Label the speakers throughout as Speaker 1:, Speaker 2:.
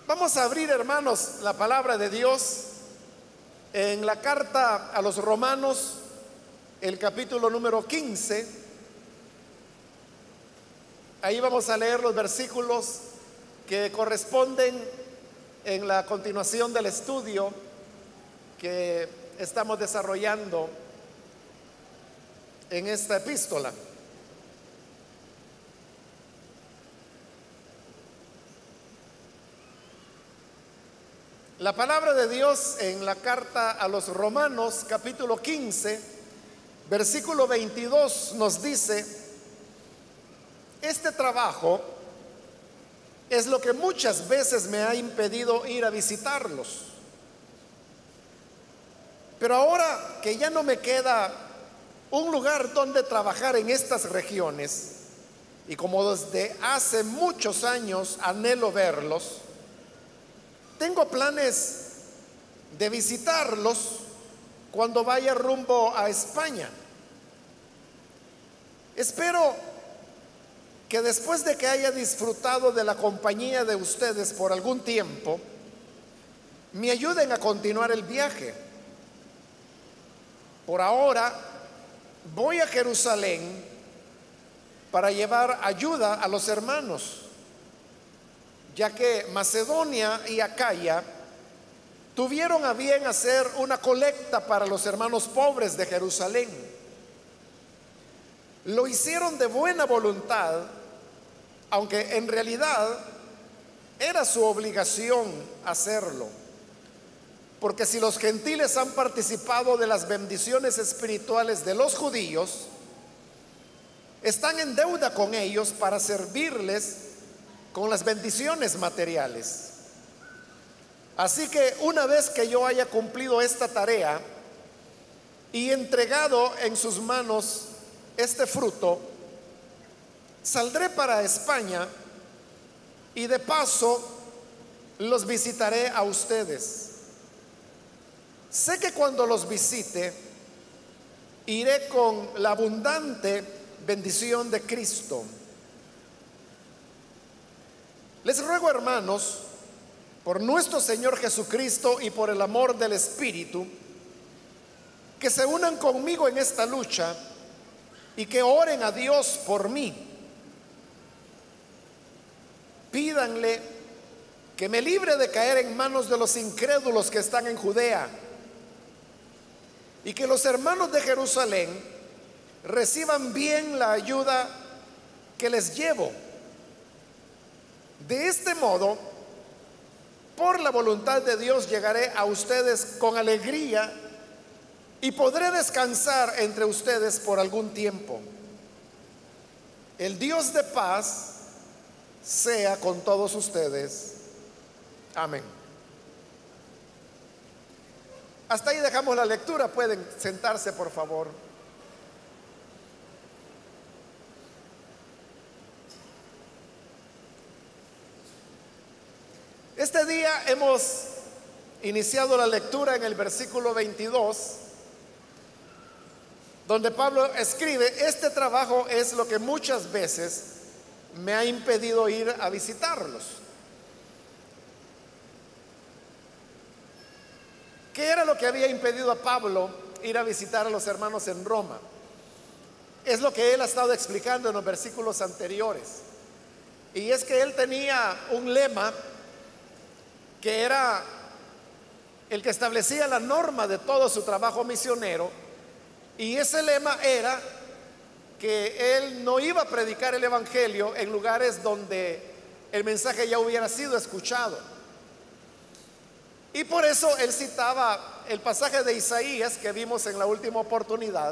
Speaker 1: Vamos a abrir, hermanos, la palabra de Dios en la carta a los Romanos, el capítulo número 15. Ahí vamos a leer los versículos que corresponden en la continuación del estudio que estamos desarrollando en esta epístola. La palabra de Dios en la carta a los Romanos, capítulo 15, versículo 22, nos dice: este trabajo es lo que muchas veces me ha impedido ir a visitarlos. Pero ahora que ya no me queda un lugar donde trabajar en estas regiones, y como desde hace muchos años anhelo verlos, tengo planes de visitarlos cuando vaya rumbo a España. Espero que después de que haya disfrutado de la compañía de ustedes por algún tiempo, me ayuden a continuar el viaje. Por ahora voy a Jerusalén para llevar ayuda a los hermanos, ya que Macedonia y Acaya tuvieron a bien hacer una colecta para los hermanos pobres de Jerusalén. Lo hicieron de buena voluntad, aunque en realidad era su obligación hacerlo, porque si los gentiles han participado de las bendiciones espirituales de los judíos, están en deuda con ellos para servirles con las bendiciones materiales. Así que una vez que yo haya cumplido esta tarea y entregado en sus manos este fruto, saldré para España y de paso los visitaré a ustedes. Sé que cuando los visite, iré con la abundante bendición de Cristo. Les ruego, hermanos, por nuestro Señor Jesucristo y por el amor del Espíritu, que se unan conmigo en esta lucha y que oren a Dios por mí. Pídanle que me libre de caer en manos de los incrédulos que están en Judea, y que los hermanos de Jerusalén reciban bien la ayuda que les llevo. De este modo, por la voluntad de Dios, llegaré a ustedes con alegría y podré descansar entre ustedes por algún tiempo. El Dios de paz sea con todos ustedes. Amén. Hasta ahí dejamos la lectura. Pueden sentarse, por favor. Este día hemos iniciado la lectura en el versículo 22, donde Pablo escribe: este trabajo es lo que muchas veces me ha impedido ir a visitarlos. ¿Qué era lo que había impedido a Pablo ir a visitar a los hermanos en Roma? Es lo que él ha estado explicando en los versículos anteriores. Y es que él tenía un lema que era el que establecía la norma de todo su trabajo misionero, y ese lema era que él no iba a predicar el evangelio en lugares donde el mensaje ya hubiera sido escuchado. Y por eso él citaba el pasaje de Isaías que vimos en la última oportunidad,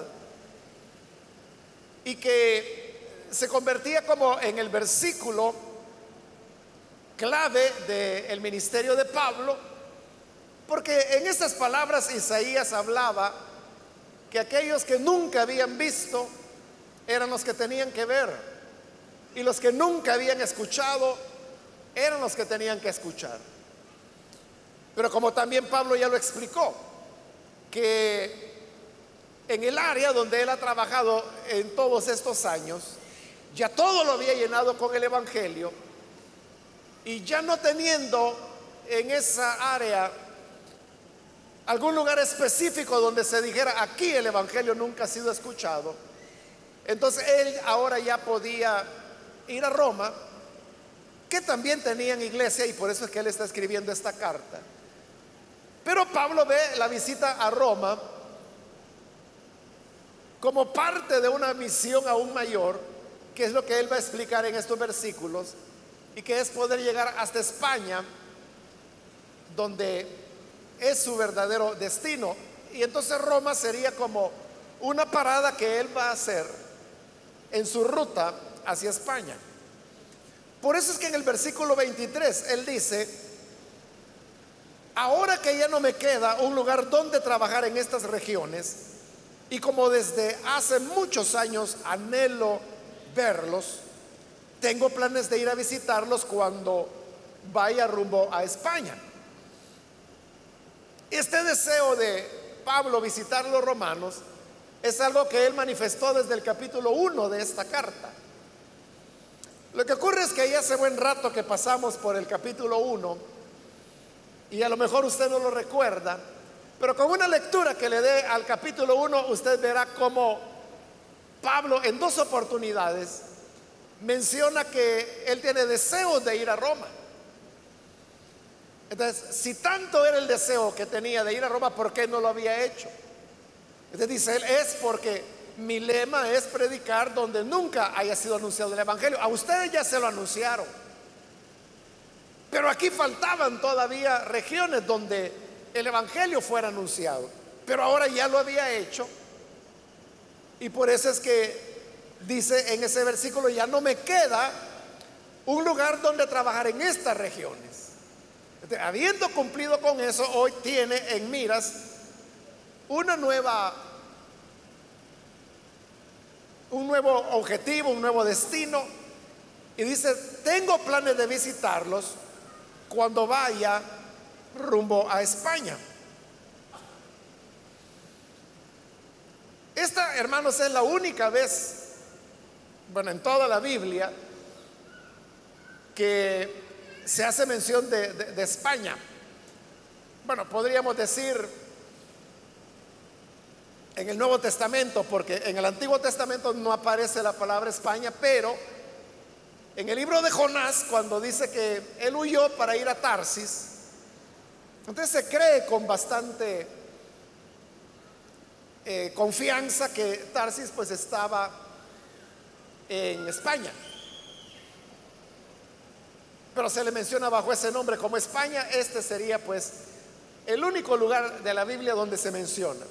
Speaker 1: y que se convertía como en el versículo clave del ministerio de Pablo, porque en esas palabras Isaías hablaba que aquellos que nunca habían visto eran los que tenían que ver, y los que nunca habían escuchado eran los que tenían que escuchar. Pero como también Pablo ya lo explicó, que en el área donde él ha trabajado en todos estos años, ya todo lo había llenado con el evangelio, y ya no teniendo en esa área algún lugar específico donde se dijera: aquí el evangelio nunca ha sido escuchado, entonces él ahora ya podía ir a Roma, que también tenían iglesia, y por eso es que él está escribiendo esta carta. Pero Pablo ve la visita a Roma como parte de una misión aún mayor, que es lo que él va a explicar en estos versículos, y que es poder llegar hasta España, donde es su verdadero destino. Y entonces Roma sería como una parada que él va a hacer en su ruta hacia España. Por eso es que en el versículo 23 él dice: ahora que ya no me queda un lugar donde trabajar en estas regiones, y como desde hace muchos años anhelo verlos, tengo planes de ir a visitarlos cuando vaya rumbo a España. Este deseo de Pablo visitar los romanos es algo que él manifestó desde el capítulo 1 de esta carta. Lo que ocurre es que ya hace buen rato que pasamos por el capítulo 1, y a lo mejor usted no lo recuerda, pero con una lectura que le dé al capítulo 1, usted verá cómo Pablo en dos oportunidades menciona que él tiene deseos de ir a Roma. Entonces, si tanto era el deseo que tenía de ir a Roma, ¿por qué no lo había hecho? Entonces dice él: es porque mi lema es predicar donde nunca haya sido anunciado el evangelio. A ustedes ya se lo anunciaron, pero aquí faltaban todavía regiones donde el evangelio fuera anunciado, pero ahora ya lo había hecho. Y por eso es que dice en ese versículo: ya no me queda un lugar donde trabajar en estas regiones. Entonces, habiendo cumplido con eso, hoy tiene en miras un nuevo objetivo, un nuevo destino, y dice: tengo planes de visitarlos cuando vaya rumbo a España. Esta, hermanos, es la única vez, bueno, en toda la Biblia, que se hace mención de España. Bueno, podríamos decir en el Nuevo Testamento, porque en el Antiguo Testamento no aparece la palabra España, pero en el libro de Jonás, cuando dice que él huyó para ir a Tarsis, entonces se cree con bastante confianza que Tarsis pues estaba en España, pero se le menciona bajo ese nombre como España. Este sería pues el único lugar de la Biblia donde se menciona.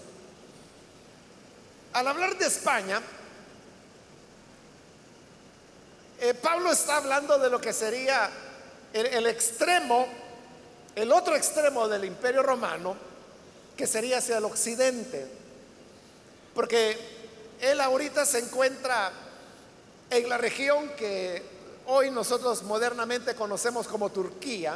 Speaker 1: Al hablar de España, Pablo está hablando de lo que sería el extremo, el otro extremo del Imperio Romano, que sería hacia el occidente, porque él ahorita se encuentra en la región que hoy nosotros modernamente conocemos como Turquía,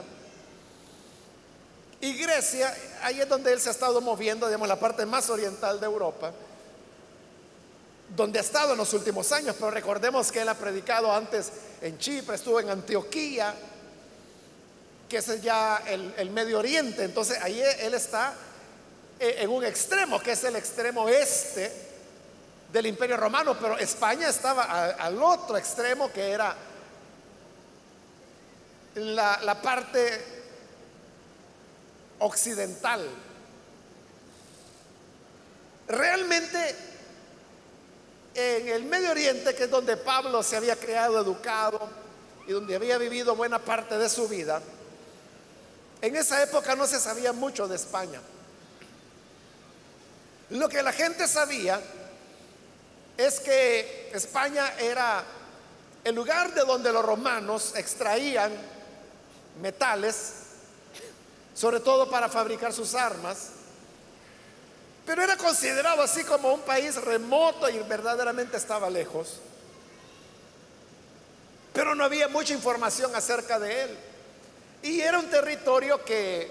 Speaker 1: y Grecia. Ahí es donde él se ha estado moviendo, digamos, la parte más oriental de Europa, donde ha estado en los últimos años. Pero recordemos que él ha predicado antes en Chipre, estuvo en Antioquía, que es ya el Medio Oriente. Entonces ahí él está en un extremo, que es el extremo este del Imperio Romano, pero España estaba al otro extremo, que era la parte occidental. Realmente en el Medio Oriente, que es donde Pablo se había criado, educado, y donde había vivido buena parte de su vida, en esa época no se sabía mucho de España. Lo que la gente sabía es que España era el lugar de donde los romanos extraían metales, sobre todo para fabricar sus armas, pero era considerado así como un país remoto y verdaderamente estaba lejos. Pero no había mucha información acerca de él, y era un territorio que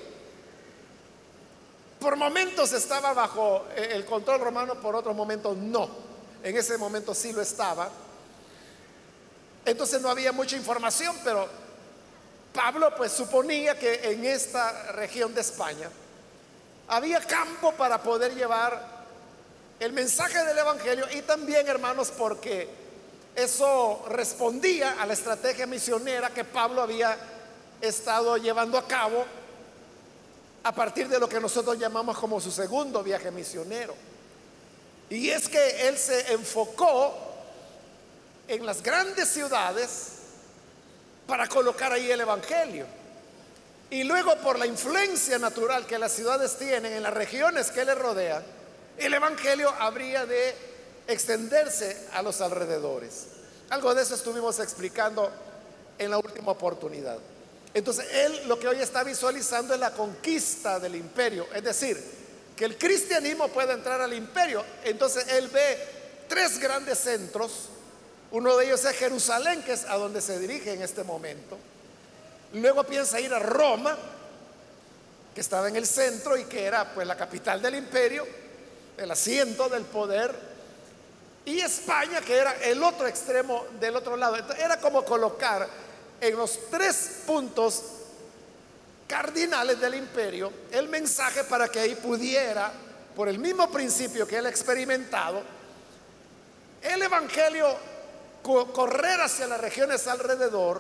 Speaker 1: por momentos estaba bajo el control romano, por otros momentos no. En ese momento sí lo estaba. Entonces no había mucha información, pero Pablo pues suponía que en esta región de España había campo para poder llevar el mensaje del evangelio, y también, hermanos, porque eso respondía a la estrategia misionera que Pablo había estado llevando a cabo a partir de lo que nosotros llamamos como su segundo viaje misionero. Y es que él se enfocó en las grandes ciudades para colocar ahí el evangelio. Y luego, por la influencia natural que las ciudades tienen en las regiones que le rodean, el evangelio habría de extenderse a los alrededores. Algo de eso estuvimos explicando en la última oportunidad. Entonces, él lo que hoy está visualizando es la conquista del imperio, es decir, que el cristianismo pueda entrar al imperio. Entonces, él ve tres grandes centros. Uno de ellos es Jerusalén, que es a donde se dirige en este momento. Luego piensa ir a Roma, que estaba en el centro y que era pues la capital del imperio, el asiento del poder. Y España, que era el otro extremo del otro lado. Entonces, era como colocar en los tres puntos cardinales del imperio el mensaje para que ahí pudiera, por el mismo principio que él ha experimentado, el evangelio correr hacia las regiones alrededor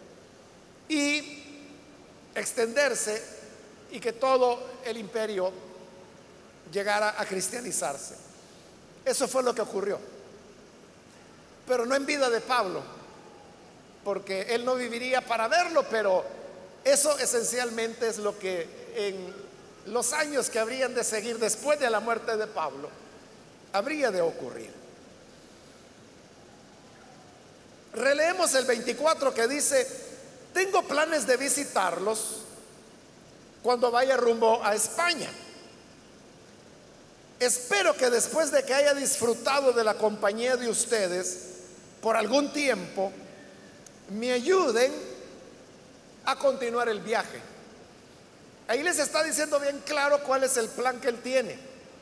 Speaker 1: y extenderse, y que todo el imperio llegara a cristianizarse. Eso fue lo que ocurrió, pero no en vida de Pablo, porque él no viviría para verlo, pero eso esencialmente es lo que en los años que habrían de seguir después de la muerte de Pablo habría de ocurrir. Releemos el 24, que dice: tengo planes de visitarlos cuando vaya rumbo a España. Espero que después de que haya disfrutado de la compañía de ustedes por algún tiempo, me ayuden a continuar el viaje. Ahí les está diciendo bien claro cuál es el plan que él tiene.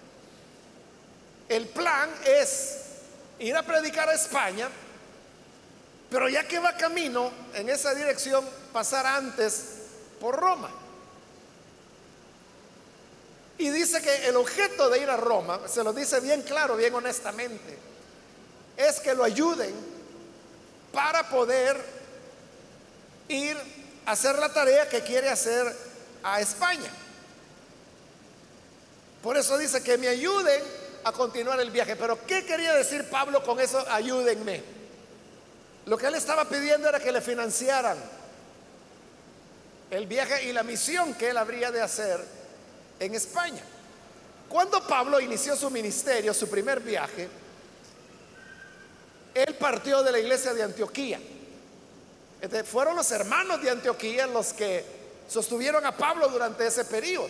Speaker 1: El plan es ir a predicar a España, pero ya que va camino en esa dirección, pasar antes por Roma. Y dice que el objeto de ir a Roma, se lo dice bien claro, bien honestamente, es que lo ayuden para poder ir a hacer la tarea que quiere hacer a España. Por eso dice que me ayuden a continuar el viaje. Pero ¿qué quería decir Pablo con eso? Ayúdenme. Lo que él estaba pidiendo era que le financiaran el viaje y la misión que él habría de hacer en España. Cuando Pablo inició su ministerio, su primer viaje, él partió de la iglesia de Antioquía. Fueron los hermanos de Antioquía los que sostuvieron a Pablo durante ese periodo.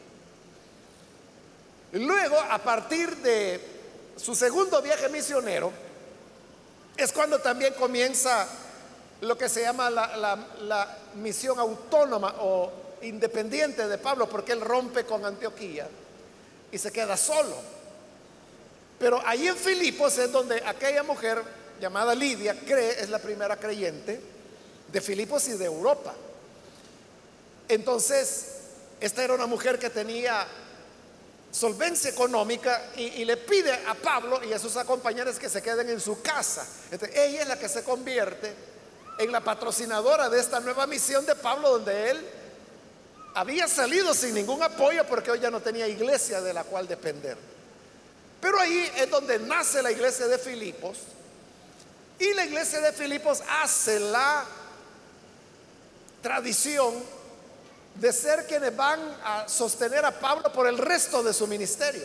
Speaker 1: Luego, a partir de su segundo viaje misionero, es cuando también comienza lo que se llama la misión autónoma o independiente de Pablo, porque él rompe con Antioquía y se queda solo. Pero ahí en Filipos es donde aquella mujer llamada Lidia es la primera creyente de Filipos y de Europa. Entonces, esta era una mujer que tenía solvencia económica y le pide a Pablo y a sus acompañantes que se queden en su casa. Entonces, ella es la que se convierte en la patrocinadora de esta nueva misión de Pablo, donde él había salido sin ningún apoyo porque hoy ya no tenía iglesia de la cual depender. Pero ahí es donde nace la iglesia de Filipos, y la iglesia de Filipos hace la tradición de ser quienes van a sostener a Pablo por el resto de su ministerio.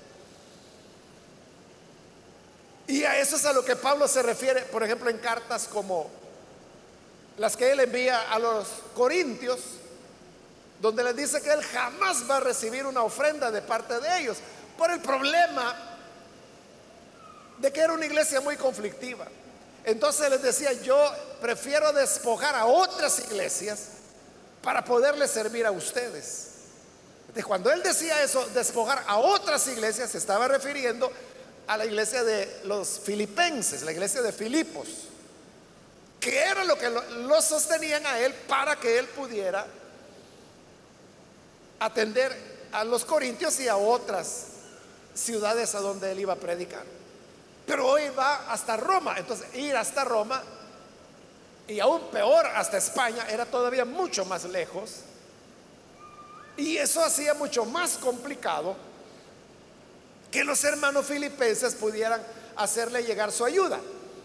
Speaker 1: Y a eso es a lo que Pablo se refiere, por ejemplo, en cartas como las que él envía a los corintios, donde les dice que él jamás va a recibir una ofrenda de parte de ellos, por el problema de que era una iglesia muy conflictiva. Entonces les decía: yo prefiero despojar a otras iglesias para poderles servir a ustedes. Entonces, cuando él decía eso, despojar a otras iglesias, se estaba refiriendo a la iglesia de los filipenses, la iglesia de Filipos, que era lo que lo sostenían a él para que él pudiera atender a los corintios y a otras ciudades a donde él iba a predicar. Pero hoy va hasta Roma. Entonces ir hasta Roma, y aún peor hasta España, era todavía mucho más lejos, y eso hacía mucho más complicado que los hermanos filipenses pudieran hacerle llegar su ayuda.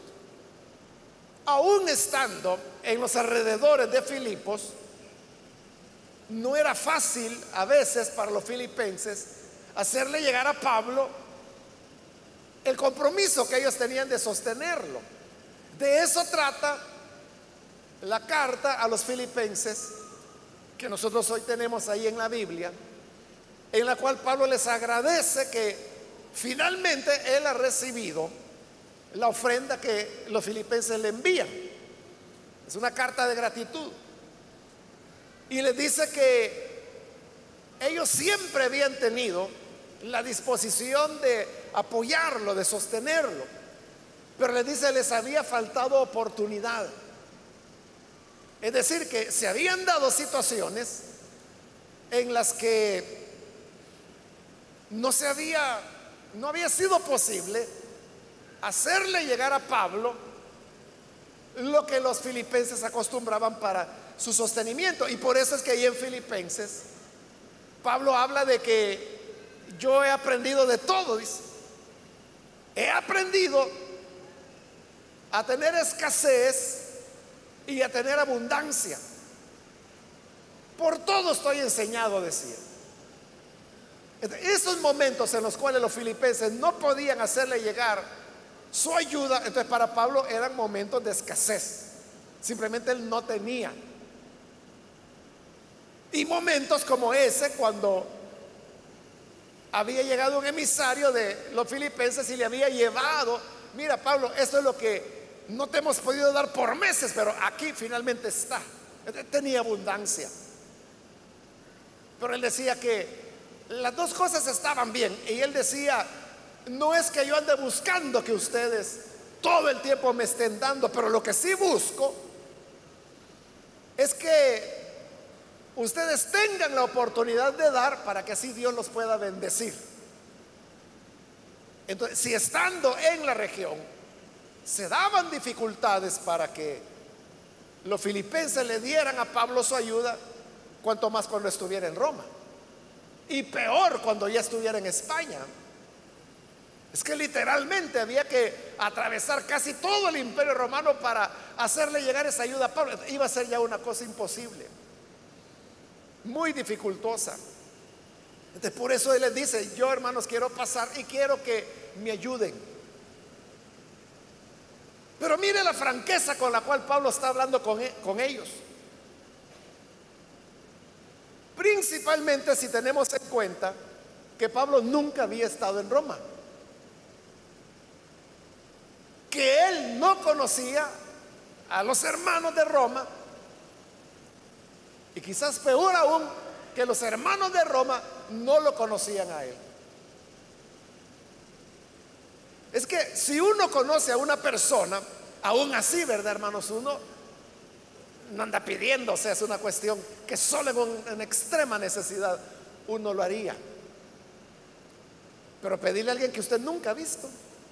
Speaker 1: Aún estando en los alrededores de Filipos, no era fácil a veces para los filipenses hacerle llegar a Pablo el compromiso que ellos tenían de sostenerlo. De eso trata la carta a los filipenses que nosotros hoy tenemos ahí en la Biblia, en la cual Pablo les agradece que finalmente él ha recibido la ofrenda que los filipenses le envían. Es una carta de gratitud. Y les dice que ellos siempre habían tenido la disposición de apoyarlo, de sostenerlo, pero les dice, les había faltado oportunidad. Es decir, que se habían dado situaciones en las que no había sido posible hacerle llegar a Pablo lo que los filipenses acostumbraban para su sostenimiento. Y por eso es que ahí en Filipenses Pablo habla de que yo he aprendido de todo, dice. He aprendido a tener escasez y a tener abundancia. Por todo estoy enseñado, decía. Esos momentos en los cuales los filipenses no podían hacerle llegar su ayuda, entonces para Pablo eran momentos de escasez. Simplemente él no tenía. Y momentos como ese, cuando había llegado un emisario de los filipenses y le había llevado, mira Pablo, esto es lo que no te hemos podido dar por meses, pero aquí finalmente está. Tenía abundancia. Pero él decía que las dos cosas estaban bien. Y él decía, no es que yo ande buscando que ustedes todo el tiempo me estén dando, pero lo que sí busco es que ustedes tengan la oportunidad de dar para que así Dios los pueda bendecir. Entonces, si estando en la región se daban dificultades para que los filipenses le dieran a Pablo su ayuda, cuanto más cuando estuviera en Roma, y peor cuando ya estuviera en España. Es que literalmente había que atravesar casi todo el imperio romano para hacerle llegar esa ayuda a Pablo. Iba a ser ya una cosa imposible, muy dificultosa. Entonces por eso él les dice, yo hermanos quiero pasar y quiero que me ayuden. Pero mire la franqueza con la cual Pablo está hablando con ellos. Principalmente si tenemos en cuenta que Pablo nunca había estado en Roma, que él no conocía a los hermanos de Roma, y quizás peor aún, que los hermanos de Roma no lo conocían a él. Es que si uno conoce a una persona, aún así, ¿verdad, hermanos? Uno no anda pidiendo, o sea, es una cuestión que solo en extrema necesidad uno lo haría. Pero pedirle a alguien que usted nunca ha visto.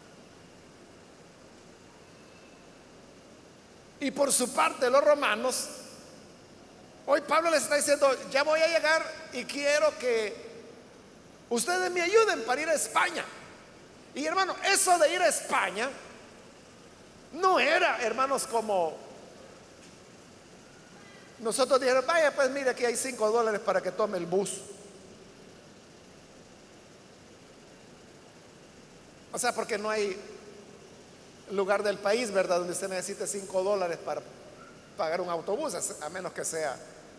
Speaker 1: Y por su parte, los romanos, hoy Pablo les está diciendo, ya voy a llegar y quiero que ustedes me ayuden para ir a España. Y hermano, eso de ir a España no era, hermanos, como nosotros dijeron, vaya pues mire, aquí hay $5 para que tome el bus. O sea, porque no hay lugar del país, ¿verdad?, donde usted necesite $5 para pagar un autobús, a menos que sea,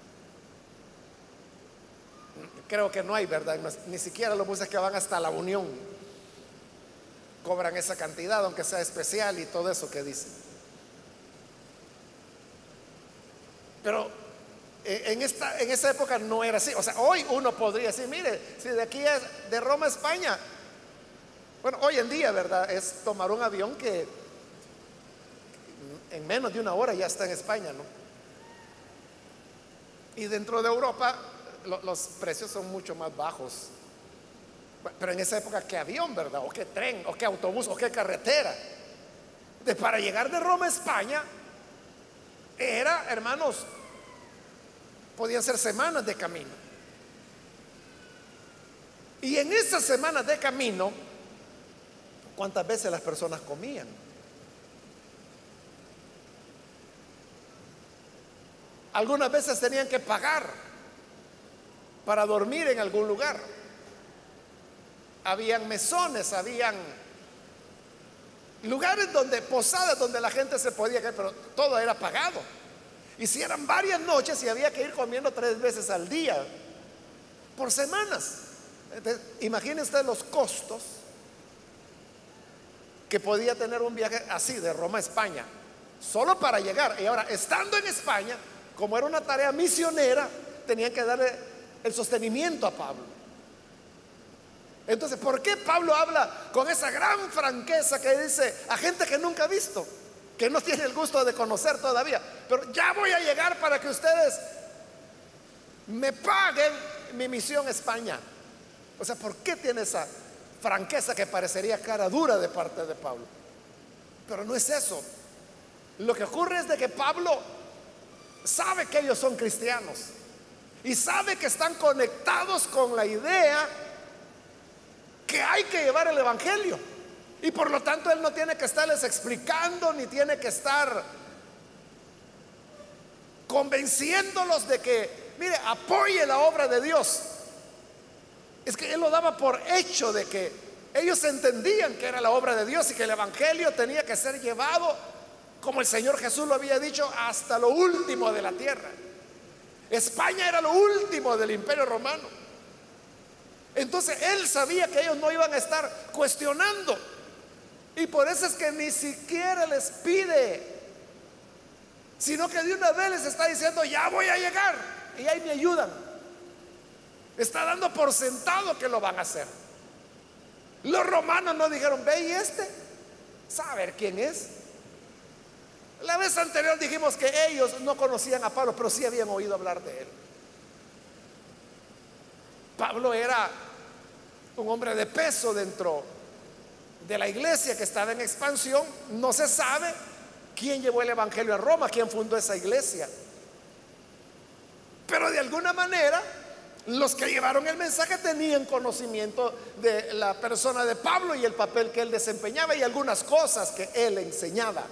Speaker 1: creo que no hay, ¿verdad? Ni siquiera los buses que van hasta la Unión cobran esa cantidad, aunque sea especial y todo eso que dicen. Pero en esa época no era así. O sea, hoy uno podría decir, mire, si de aquí es de Roma a España, bueno, hoy en día, ¿verdad?, es tomar un avión que en menos de una hora ya está en España, ¿no? Y dentro de Europa los precios son mucho más bajos. Pero en esa época, ¿qué avión, verdad? ¿O qué tren? ¿O qué autobús? ¿O qué carretera? Para llegar de Roma a España era, hermanos, podían ser semanas de camino. Y en esas semanas de camino, ¿cuántas veces las personas comían? Algunas veces tenían que pagar para dormir en algún lugar. Habían mesones, habían lugares donde, posadas donde la gente se podía quedar, pero todo era pagado. Y si eran varias noches y había que ir comiendo 3 veces al día, por semanas. Entonces, imaginen ustedes los costos que podía tener un viaje así de Roma a España, solo para llegar. Y ahora, estando en España, como era una tarea misionera, tenían que darle el sostenimiento a Pablo. Entonces, ¿por qué Pablo habla con esa gran franqueza que dice a gente que nunca ha visto, que no tiene el gusto de conocer todavía? Pero ya voy a llegar para que ustedes me paguen mi misión a España. O sea, ¿por qué tiene esa franqueza que parecería cara dura de parte de Pablo? Pero no es eso. Lo que ocurre es de que Pablo sabe que ellos son cristianos y sabe que están conectados con la idea que hay que llevar el evangelio, y por lo tanto él no tiene que estarles explicando ni tiene que estar convenciéndolos de que, mire, apoye la obra de Dios. Es que él lo daba por hecho de que ellos entendían que era la obra de Dios y que el evangelio tenía que ser llevado, como el Señor Jesús lo había dicho, hasta lo último de la tierra. España era lo último del Imperio Romano. Entonces él sabía que ellos no iban a estar cuestionando, y por eso es que ni siquiera les pide, sino que de una vez les está diciendo: ya voy a llegar y ahí me ayudan. Está dando por sentado que lo van a hacer. Los romanos no dijeron: ve y saber quién es. La vez anterior dijimos que ellos no conocían a Pablo, pero sí habían oído hablar de él. Pablo era un hombre de peso dentro de la iglesia que estaba en expansión. No se sabe quién llevó el evangelio a Roma, quién fundó esa iglesia, pero de alguna manera los que llevaron el mensaje tenían conocimiento de la persona de Pablo y el papel que él desempeñaba y algunas cosas que él enseñaba.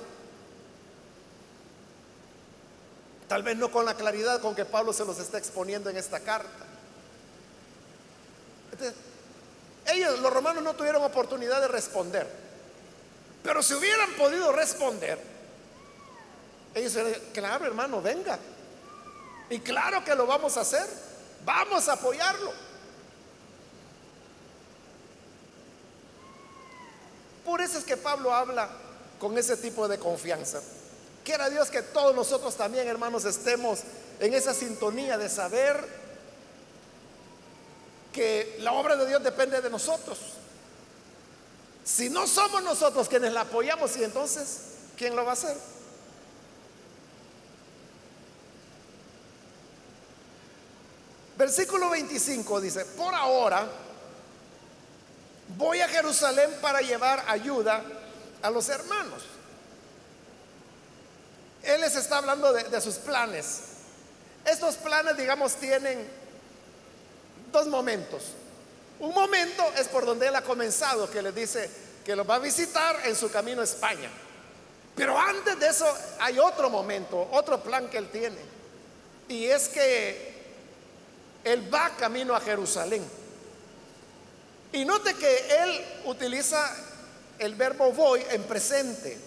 Speaker 1: Tal vez no con la claridad con que Pablo se los está exponiendo en esta carta. Entonces, los romanos no tuvieron oportunidad de responder, pero si hubieran podido responder, ellos dirían: claro, hermano, venga, y claro que lo vamos a hacer, vamos a apoyarlo. Por eso es que Pablo habla con ese tipo de confianza. Quiera Dios que todos nosotros también, hermanos, estemos en esa sintonía de saber que la obra de Dios depende de nosotros. Si no somos nosotros quienes la apoyamos, y entonces, ¿quién lo va a hacer? Versículo 25 dice: por ahora voy a Jerusalén para llevar ayuda a los hermanos. Él les está hablando de sus planes. Estos planes, digamos, tienen dos momentos. Un momento es por donde él ha comenzado, que les dice que los va a visitar en su camino a España. Pero antes de eso hay otro momento, otro plan que él tiene, y es que él va camino a Jerusalén. Y note que él utiliza el verbo voy en presente.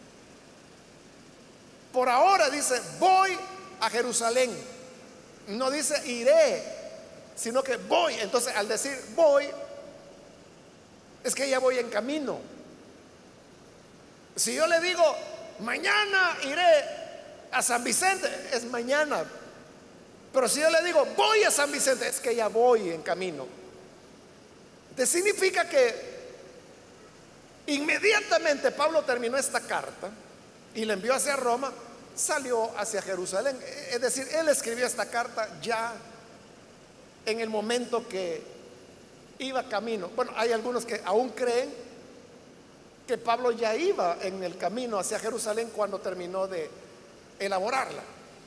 Speaker 1: Por ahora dice: voy a Jerusalén. No dice iré, sino que voy. Entonces, al decir voy, es que ya voy en camino. Si yo le digo mañana iré a San Vicente, es mañana. Pero si yo le digo voy a San Vicente, es que ya voy en camino. Entonces significa que inmediatamente Pablo terminó esta carta y la envió hacia Roma, salió hacia Jerusalén. Es decir, él escribió esta carta ya en el momento que iba camino. Bueno, hay algunos que aún creen que Pablo ya iba en el camino hacia Jerusalén cuando terminó de elaborarla.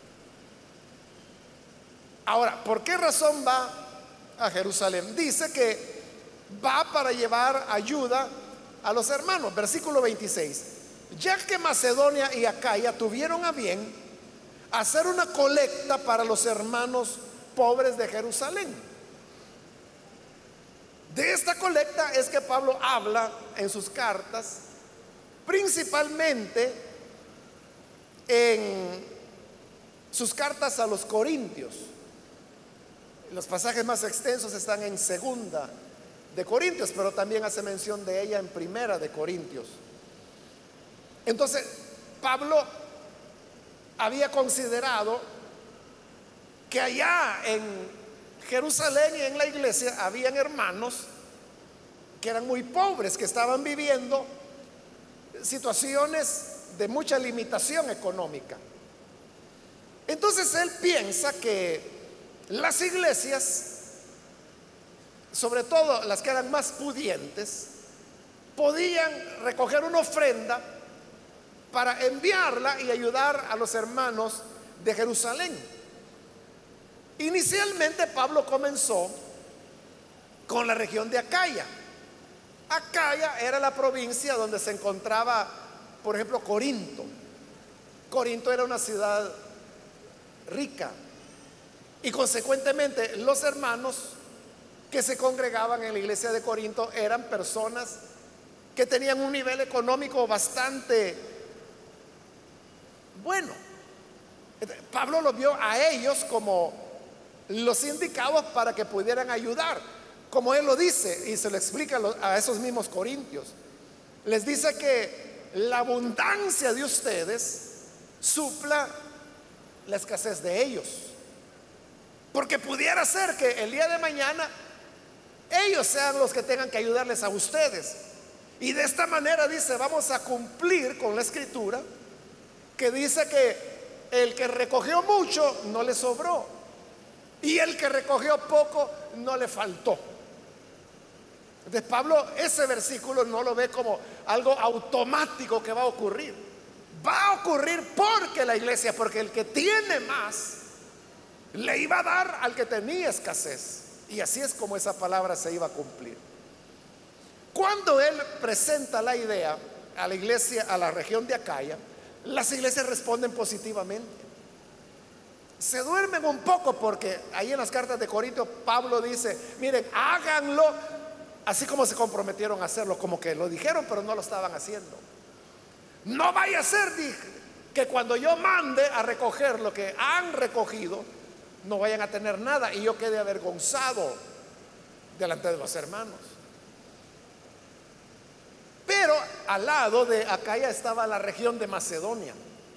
Speaker 1: Ahora, ¿por qué razón va a Jerusalén? Dice que va para llevar ayuda a los hermanos. Versículo 26. Ya que Macedonia y Acaya tuvieron a bien hacer una colecta para los hermanos pobres de Jerusalén. De esta colecta es que Pablo habla en sus cartas, principalmente en sus cartas a los corintios. Los pasajes más extensos están en segunda de Corintios, pero también hace mención de ella en primera de Corintios. Entonces, Pablo había considerado que allá en Jerusalén y en la iglesia habían hermanos que eran muy pobres, que estaban viviendo situaciones de mucha limitación económica. Entonces él piensa que las iglesias, sobre todo las que eran más pudientes, podían recoger una ofrenda para enviarla y ayudar a los hermanos de Jerusalén. Inicialmente Pablo comenzó con la región de Acaya. Acaya era la provincia donde se encontraba, por ejemplo, Corinto. Corinto era una ciudad rica y consecuentemente los hermanos que se congregaban en la iglesia de Corinto eran personas que tenían un nivel económico bastante bueno. Pablo los vio a ellos como los indicados para que pudieran ayudar, como él lo dice y se lo explica a esos mismos corintios. Les dice que la abundancia de ustedes supla la escasez de ellos, porque pudiera ser que el día de mañana ellos sean los que tengan que ayudarles a ustedes. Y de esta manera dice, vamos a cumplir con la escritura que dice que el que recogió mucho no le sobró y el que recogió poco no le faltó. Entonces Pablo ese versículo no lo ve como algo automático que va a ocurrir. Va a ocurrir porque la iglesia, porque el que tiene más le iba a dar al que tenía escasez. Y así es como esa palabra se iba a cumplir. Cuando él presenta la idea a la iglesia, a la región de Acaya, las iglesias responden positivamente. Se duermen un poco porque ahí en las cartas de Corintios Pablo dice, miren, háganlo así como se comprometieron a hacerlo, como que lo dijeron pero no lo estaban haciendo. No vaya a ser, dije, que cuando yo mande a recoger lo que han recogido no vayan a tener nada y yo quede avergonzado delante de los hermanos. Pero al lado de Acaya estaba la región de Macedonia.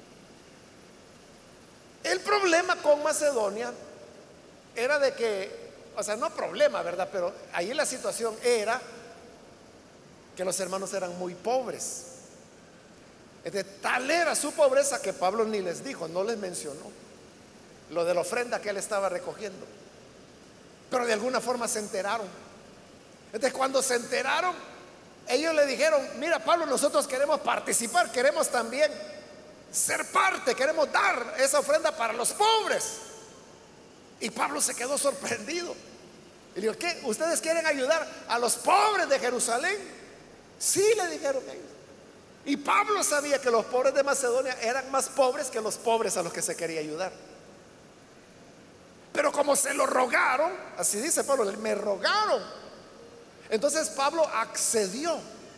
Speaker 1: El problema con Macedonia era de que, o sea, no problema, ¿verdad? Pero ahí la situación era que los hermanos eran muy pobres. Tal era su pobreza que Pablo ni les dijo, no les mencionó lo de la ofrenda que él estaba recogiendo. Pero de alguna forma se enteraron. Entonces cuando se enteraron, ellos le dijeron, mira Pablo, nosotros queremos participar, queremos también ser parte, queremos dar esa ofrenda para los pobres. Y Pablo se quedó sorprendido. Y le dijo, ¿qué? ¿Ustedes quieren ayudar a los pobres de Jerusalén? Sí, le dijeron ellos. Y Pablo sabía que los pobres de Macedonia eran más pobres que los pobres a los que se quería ayudar. Pero como se lo rogaron, así dice Pablo, me rogaron. Entonces Pablo accedió.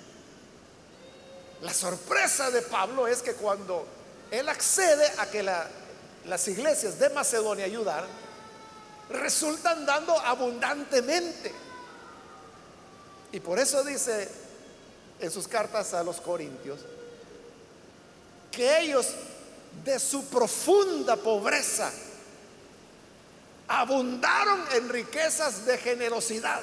Speaker 1: La sorpresa de Pablo es que cuando él accede a que las iglesias de Macedonia ayudaran, resultan dando abundantemente. Y por eso dice en sus cartas a los corintios que ellos de su profunda pobreza abundaron en riquezas de generosidad.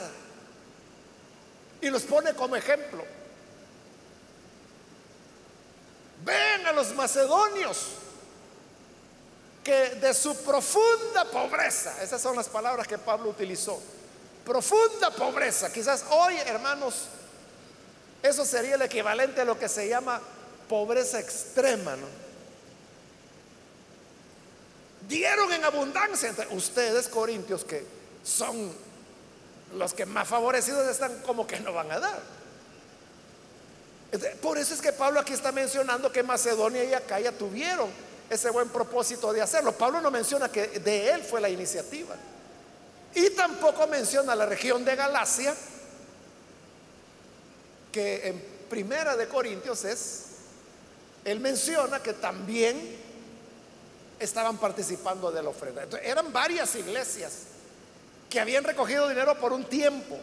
Speaker 1: Y los pone como ejemplo. Ven a los macedonios que de su profunda pobreza, esas son las palabras que Pablo utilizó, profunda pobreza. Quizás hoy, hermanos, eso sería el equivalente a lo que se llama pobreza extrema, ¿no? Dieron en abundancia. Entonces, ustedes, corintios, que son los que más favorecidos están, como que no van a dar. Por eso es que Pablo aquí está mencionando que Macedonia y Acaya tuvieron ese buen propósito de hacerlo. Pablo no menciona que de él fue la iniciativa, y tampoco menciona la región de Galacia, que en Primera de Corintios él menciona que también estaban participando de la ofrenda. Entonces, eran varias iglesias que habían recogido dinero por un tiempo.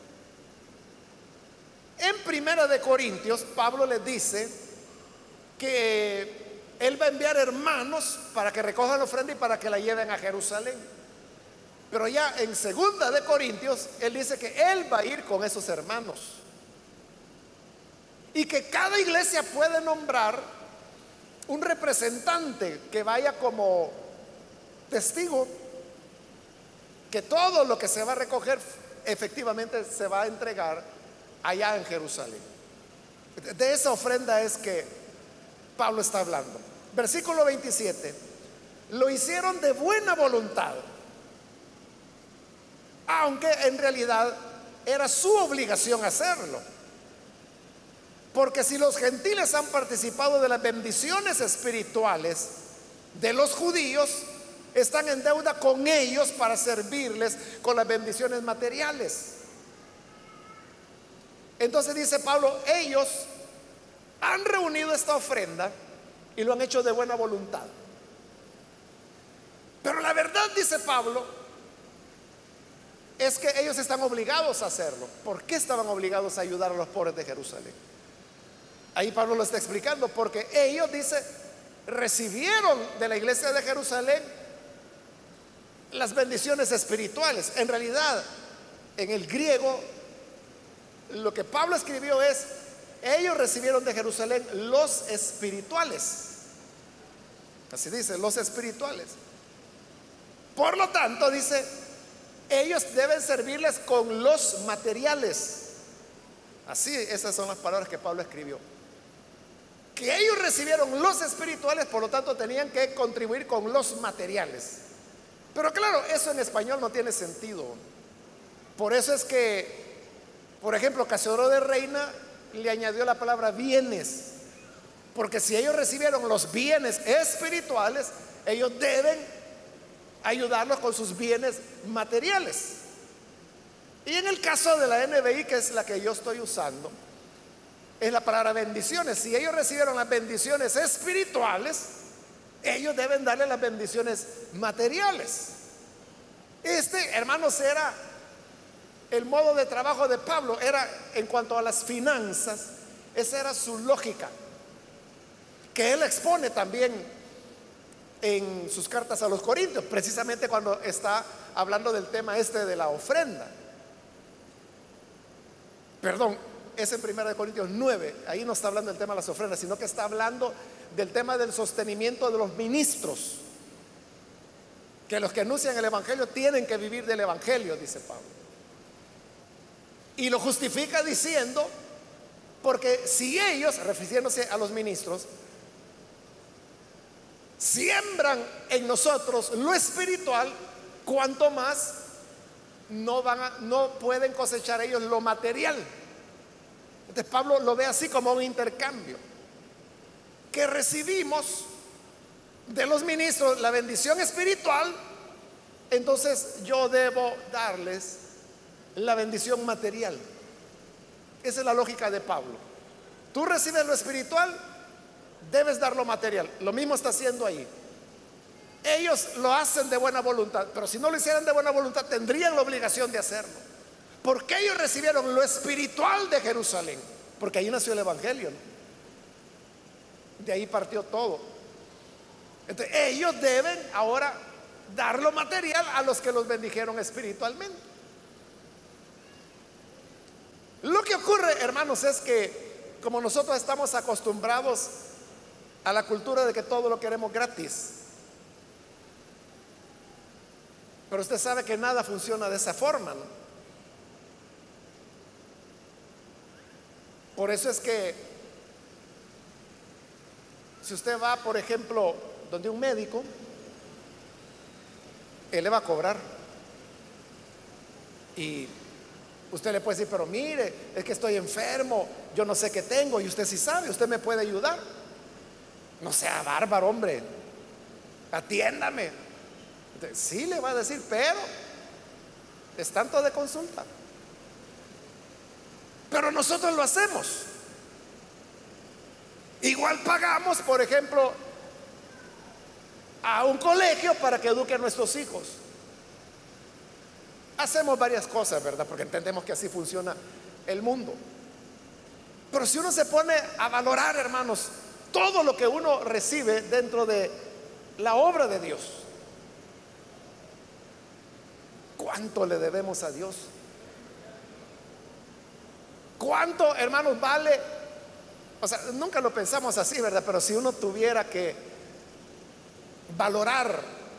Speaker 1: En Primera de Corintios, Pablo les dice que él va a enviar hermanos para que recojan la ofrenda y para que la lleven a Jerusalén. Pero ya en Segunda de Corintios, él dice que él va a ir con esos hermanos y que cada iglesia puede nombrar un representante que vaya como testigo que todo lo que se va a recoger efectivamente se va a entregar allá en Jerusalén. De esa ofrenda es que Pablo está hablando. Versículo 27: lo hicieron de buena voluntad, aunque en realidad era su obligación hacerlo. Porque si los gentiles han participado de las bendiciones espirituales de los judíos, están en deuda con ellos para servirles con las bendiciones materiales. Entonces dice Pablo, ellos han reunido esta ofrenda y lo han hecho de buena voluntad. Pero la verdad, dice Pablo, es que ellos están obligados a hacerlo. ¿Por qué estaban obligados a ayudar a los pobres de Jerusalén? Ahí Pablo lo está explicando, porque ellos, dice, recibieron de la iglesia de Jerusalén las bendiciones espirituales. En realidad, en el griego, lo que Pablo escribió es: ellos recibieron de Jerusalén los espirituales. Así dice, los espirituales. Por lo tanto, dice, ellos deben servirles con los materiales. Así, esas son las palabras que Pablo escribió. Que ellos recibieron los espirituales, por lo tanto tenían que contribuir con los materiales. Pero claro, eso en español no tiene sentido. Por eso es que, por ejemplo, Casiodoro de Reina le añadió la palabra bienes, porque si ellos recibieron los bienes espirituales, ellos deben ayudarlos con sus bienes materiales. Y en el caso de la NBI, que es la que yo estoy usando, es la palabra bendiciones. Si ellos recibieron las bendiciones espirituales, ellos deben darle las bendiciones materiales. Hermanos, era el modo de trabajo de Pablo, era en cuanto a las finanzas, esa era su lógica, que él expone también en sus cartas a los Corintios, precisamente cuando está hablando del tema de la ofrenda. Perdón, es en 1 Corintios 9, ahí no está hablando del tema de las ofrendas, sino que está hablando del tema del sostenimiento de los ministros, que los que anuncian el evangelio tienen que vivir del evangelio, dice Pablo. Y lo justifica diciendo, porque si ellos, refiriéndose a los ministros, siembran en nosotros lo espiritual, cuanto más no pueden cosechar ellos lo material. Entonces Pablo lo ve así, como un intercambio, que recibimos de los ministros la bendición espiritual, entonces yo debo darles la bendición material. Esa es la lógica de Pablo. Tú recibes lo espiritual, debes dar lo material. Lo mismo está haciendo ahí. Ellos lo hacen de buena voluntad, pero si no lo hicieran de buena voluntad, tendrían la obligación de hacerlo. Porque ellos recibieron lo espiritual de Jerusalén, porque ahí nació el evangelio, ¿no? De ahí partió todo. Entonces, ellos deben ahora dar lo material a los que los bendijeron espiritualmente. Lo que ocurre, hermanos, es que como nosotros estamos acostumbrados a la cultura de que todo lo queremos gratis. Pero usted sabe que nada funciona de esa forma, ¿no? Por eso es que si usted va, por ejemplo, donde un médico, él le va a cobrar. Y usted le puede decir, pero mire, es que estoy enfermo, yo no sé qué tengo, y usted sí sabe, usted me puede ayudar. No sea bárbaro, hombre, atiéndame. Entonces, sí le va a decir, pero es tanto de consulta. Pero nosotros lo hacemos. Igual pagamos, por ejemplo, a un colegio para que eduque a nuestros hijos. Hacemos varias cosas, ¿verdad? Porque entendemos que así funciona el mundo. Pero si uno se pone a valorar, hermanos, todo lo que uno recibe dentro de la obra de Dios, ¿cuánto le debemos a Dios? ¿Cuánto, hermanos, vale? O sea, nunca lo pensamos así, ¿verdad? Pero si uno tuviera que valorar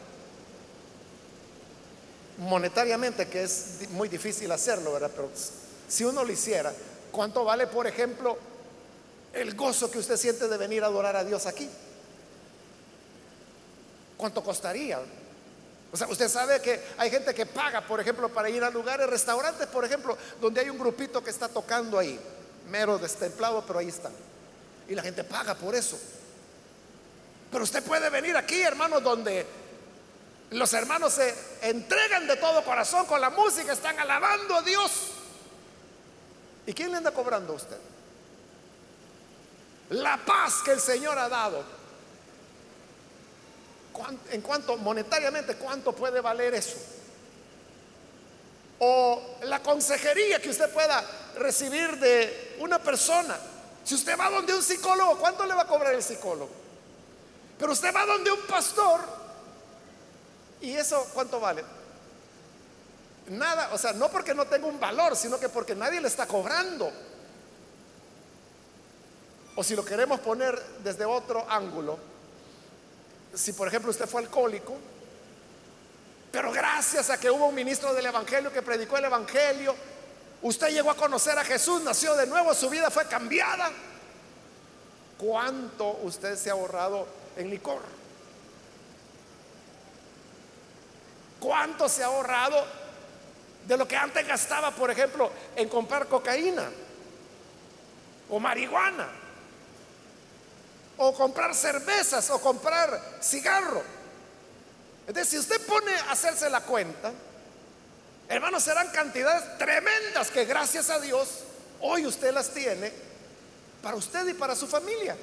Speaker 1: monetariamente, que es muy difícil hacerlo, ¿verdad? Pero si uno lo hiciera, ¿cuánto vale, por ejemplo, el gozo que usted siente de venir a adorar a Dios aquí? ¿Cuánto costaría? O sea, usted sabe que hay gente que paga, por ejemplo, para ir a lugares, restaurantes, por ejemplo, donde hay un grupito que está tocando ahí, mero destemplado, pero ahí está. Y la gente paga por eso. Pero usted puede venir aquí, hermanos, donde los hermanos se entregan de todo corazón con la música, están alabando a Dios. ¿Y quién le anda cobrando a usted? La paz que el Señor ha dado. En cuanto monetariamente, ¿cuánto puede valer eso? O la consejería que usted pueda recibir de una persona. Si usted va donde un psicólogo, ¿cuánto le va a cobrar el psicólogo? Pero usted va donde un pastor, ¿y eso cuánto vale? Nada, o sea, no porque no tenga un valor, sino que porque nadie le está cobrando. O si lo queremos poner desde otro ángulo, si por ejemplo usted fue alcohólico, pero gracias a que hubo un ministro del evangelio que predicó el evangelio, usted llegó a conocer a Jesús, nació de nuevo, su vida fue cambiada. ¿Cuánto usted se ha ahorrado en licor? ¿Cuánto se ha ahorrado de lo que antes gastaba, por ejemplo, en comprar cocaína o marihuana, o comprar cervezas, o comprar cigarro? Entonces, si usted pone a hacerse la cuenta, hermanos, serán cantidades tremendas que gracias a Dios hoy usted las tiene para usted y para su familia.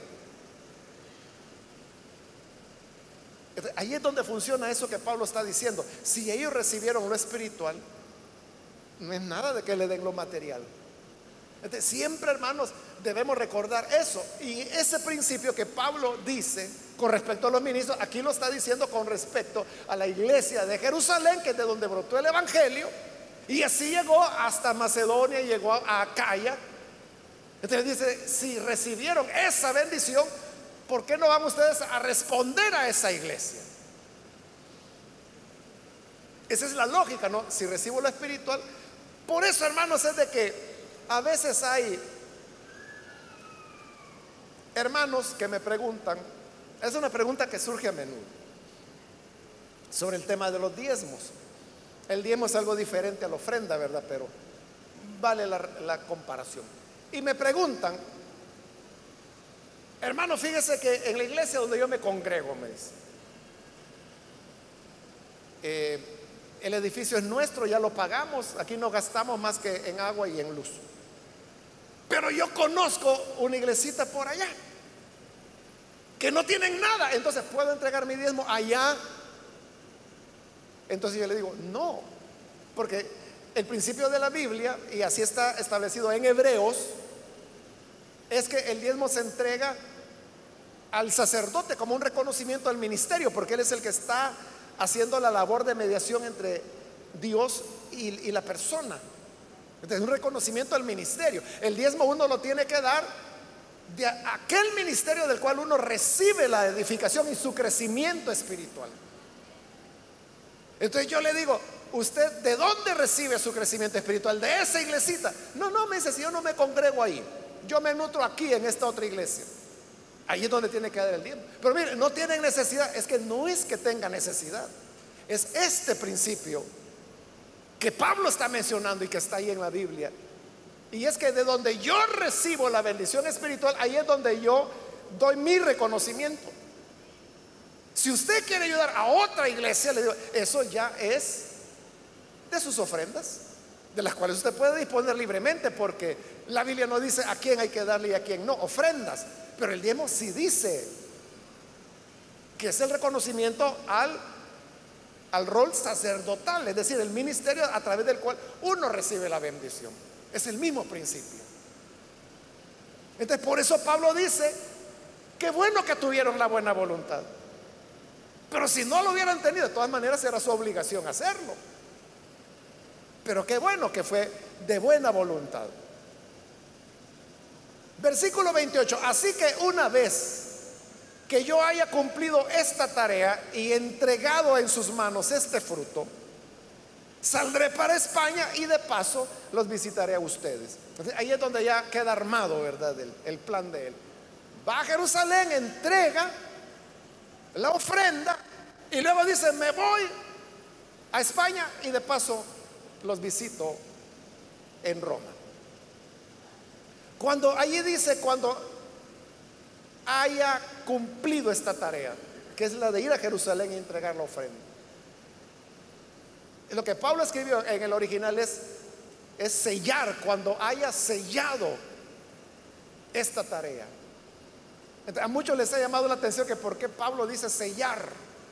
Speaker 1: Entonces, ahí es donde funciona eso que Pablo está diciendo. Si ellos recibieron lo espiritual, no es nada de que le den lo material. Entonces, siempre, hermanos, debemos recordar eso. Y ese principio que Pablo dice con respecto a los ministros, aquí lo está diciendo con respecto a la iglesia de Jerusalén, que es de donde brotó el evangelio, y así llegó hasta Macedonia y llegó a Acaya. Entonces dice, si recibieron esa bendición, ¿por qué no van ustedes a responder a esa iglesia? Esa es la lógica, ¿no? Si recibo lo espiritual. Por eso, hermanos, es de que a veces hay hermanos que me preguntan, es una pregunta que surge a menudo, sobre el tema de los diezmos. El diezmo es algo diferente a la ofrenda, ¿verdad? Pero vale la comparación. Y me preguntan, hermano, fíjese que en la iglesia donde yo me congrego, me dice, el edificio es nuestro, ya lo pagamos, aquí no gastamos más que en agua y en luz. Pero yo conozco una iglesita por allá que no tienen nada, entonces ¿puedo entregar mi diezmo allá? Entonces yo le digo, no, porque el principio de la Biblia, y así está establecido en Hebreos, es que el diezmo se entrega al sacerdote como un reconocimiento al ministerio, porque él es el que está haciendo la labor de mediación entre Dios y la persona. Entonces, un reconocimiento al ministerio. El diezmo uno lo tiene que dar de aquel ministerio del cual uno recibe la edificación y su crecimiento espiritual. Entonces yo le digo, ¿usted de dónde recibe su crecimiento espiritual? ¿De esa iglesita? No, no, me dice, si yo no me congrego ahí, yo me nutro aquí en esta otra iglesia. Ahí es donde tiene que dar el diezmo. Pero mire, no tienen necesidad. Es que no es que tenga necesidad, es este principio que Pablo está mencionando y que está ahí en la Biblia. Y es que de donde yo recibo la bendición espiritual, ahí es donde yo doy mi reconocimiento. Si usted quiere ayudar a otra iglesia, le digo, eso ya es de sus ofrendas, de las cuales usted puede disponer libremente, porque la Biblia no dice a quién hay que darle y a quién no, ofrendas. Pero el diezmo sí dice que es el reconocimiento al rol sacerdotal, es decir, el ministerio a través del cual uno recibe la bendición. Es el mismo principio. Entonces por eso Pablo dice, qué bueno que tuvieron la buena voluntad, pero si no lo hubieran tenido, de todas maneras era su obligación hacerlo. Pero qué bueno que fue de buena voluntad. Versículo 28, así que una vez que yo haya cumplido esta tarea y entregado en sus manos este fruto, saldré para España y de paso los visitaré a ustedes. Entonces, ahí es donde ya queda armado, ¿verdad? El plan de él. Va a Jerusalén, entrega la ofrenda y luego dice, me voy a España y de paso los visito en Roma. Cuando allí dice, cuando haya cumplido esta tarea, que es la de ir a Jerusalén y entregar la ofrenda. Lo que Pablo escribió en el original es sellar, cuando haya sellado esta tarea. Entonces, a muchos les ha llamado la atención que por qué Pablo dice sellar,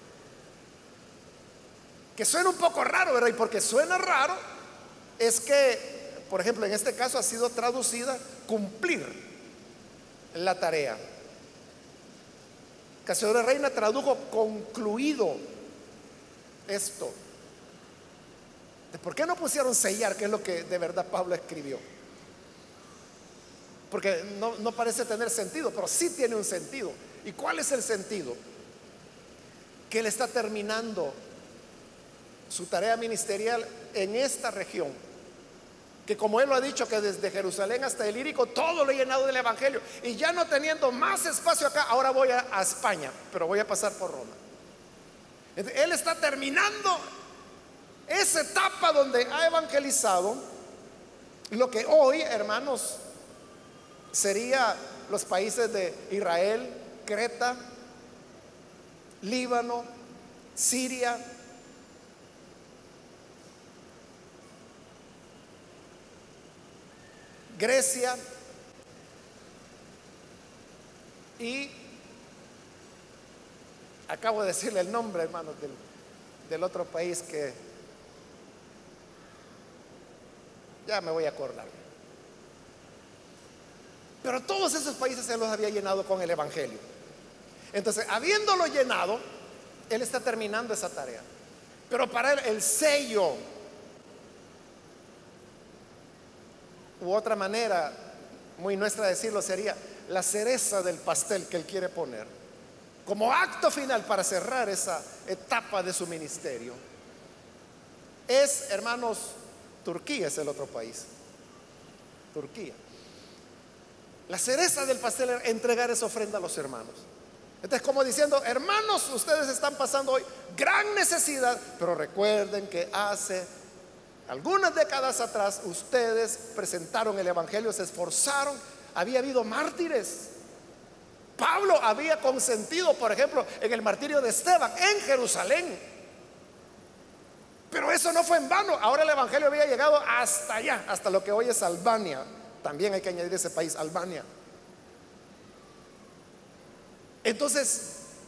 Speaker 1: que suena un poco raro, ¿verdad? Y porque suena raro es que, por ejemplo, en este caso ha sido traducida cumplir la tarea. Casio de Reina tradujo concluido esto. ¿Por qué no pusieron sellar, que es lo que de verdad Pablo escribió? Porque no parece tener sentido, pero sí tiene un sentido. ¿Y cuál es el sentido? Que él está terminando su tarea ministerial en esta región, que como él lo ha dicho, que desde Jerusalén hasta el Ilírico todo lo he llenado del evangelio, y ya no teniendo más espacio acá, ahora voy a España, pero voy a pasar por Roma. Él está terminando esa etapa donde ha evangelizado lo que hoy, hermanos, sería los países de Israel, Creta, Líbano, Siria, Grecia y acabo de decirle el nombre, hermanos, del otro país que ya me voy a acordar. Pero todos esos países se los había llenado con el evangelio. Entonces, habiéndolo llenado, él está terminando esa tarea. Pero para él el sello, u otra manera muy nuestra de decirlo, sería la cereza del pastel que él quiere poner como acto final para cerrar esa etapa de su ministerio. Es, hermanos, Turquía es el otro país. Turquía. La cereza del pastel es entregar esa ofrenda a los hermanos. Entonces, como diciendo, hermanos, ustedes están pasando hoy gran necesidad, pero recuerden que hace algunas décadas atrás ustedes presentaron el evangelio, se esforzaron, había habido mártires. Pablo había consentido, por ejemplo, en el martirio de Esteban en Jerusalén. Pero eso no fue en vano. Ahora el evangelio había llegado hasta allá, hasta lo que hoy es Albania. También hay que añadir ese país, Albania. Entonces,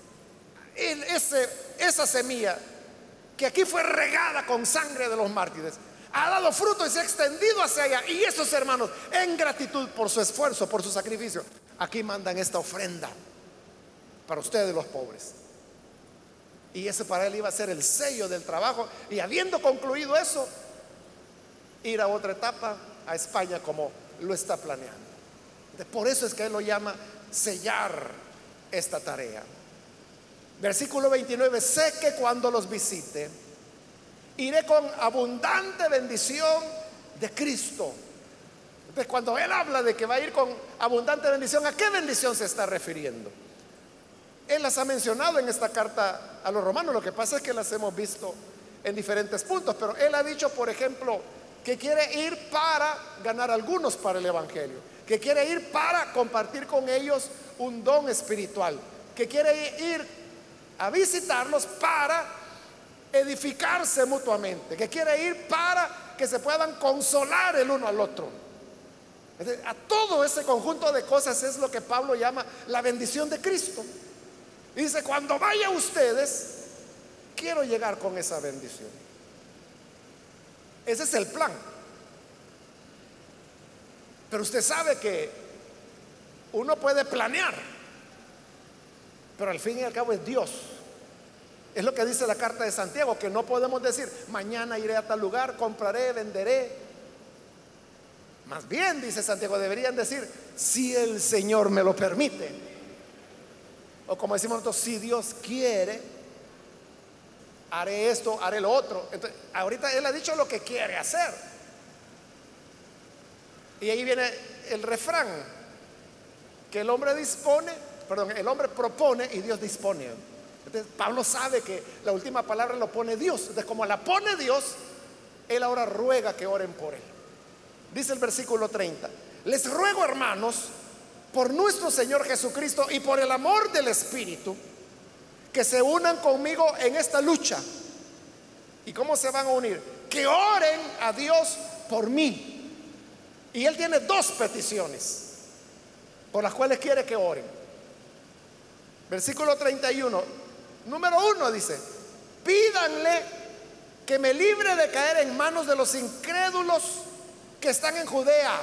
Speaker 1: esa semilla que aquí fue regada con sangre de los mártires, ha dado fruto y se ha extendido hacia allá. Y esos hermanos, en gratitud por su esfuerzo, por su sacrificio, aquí mandan esta ofrenda para ustedes los pobres. Y ese para él iba a ser el sello del trabajo. Y habiendo concluido eso, ir a otra etapa, a España, como lo está planeando. Por eso es que él lo llama sellar esta tarea. Versículo 29, sé que cuando los visite, iré con abundante bendición de Cristo. Entonces, cuando él habla de que va a ir con abundante bendición, ¿a qué bendición se está refiriendo? Él las ha mencionado en esta carta a los romanos. Lo que pasa es que las hemos visto en diferentes puntos, pero él ha dicho, por ejemplo, que quiere ir para ganar algunos para el evangelio, que quiere ir para compartir con ellos un don espiritual, que quiere ir a visitarlos para edificarse mutuamente, que quiere ir para que se puedan consolar el uno al otro. A todo ese conjunto de cosas es lo que Pablo llama la bendición de Cristo. Y dice, cuando vaya ustedes, quiero llegar con esa bendición. Ese es el plan. Pero usted sabe que uno puede planear, pero al fin y al cabo es Dios. Es lo que dice la carta de Santiago, que no podemos decir, mañana iré a tal lugar, compraré, venderé. Más bien, dice Santiago, deberían decir, si el Señor me lo permite. O como decimos nosotros, si Dios quiere, haré esto, haré lo otro. Entonces, ahorita él ha dicho lo que quiere hacer. Y ahí viene el refrán, que el hombre el hombre propone y Dios dispone. Entonces, Pablo sabe que la última palabra lo pone Dios. Entonces, como la pone Dios, él ahora ruega que oren por él. Dice el versículo 30, les ruego, hermanos, por nuestro Señor Jesucristo y por el amor del Espíritu, que se unan conmigo en esta lucha. ¿Y cómo se van a unir? Que oren a Dios por mí. Y él tiene dos peticiones por las cuales quiere que oren. Versículo 31, número 1 dice, pídanle que me libre de caer en manos de los incrédulos que están en Judea.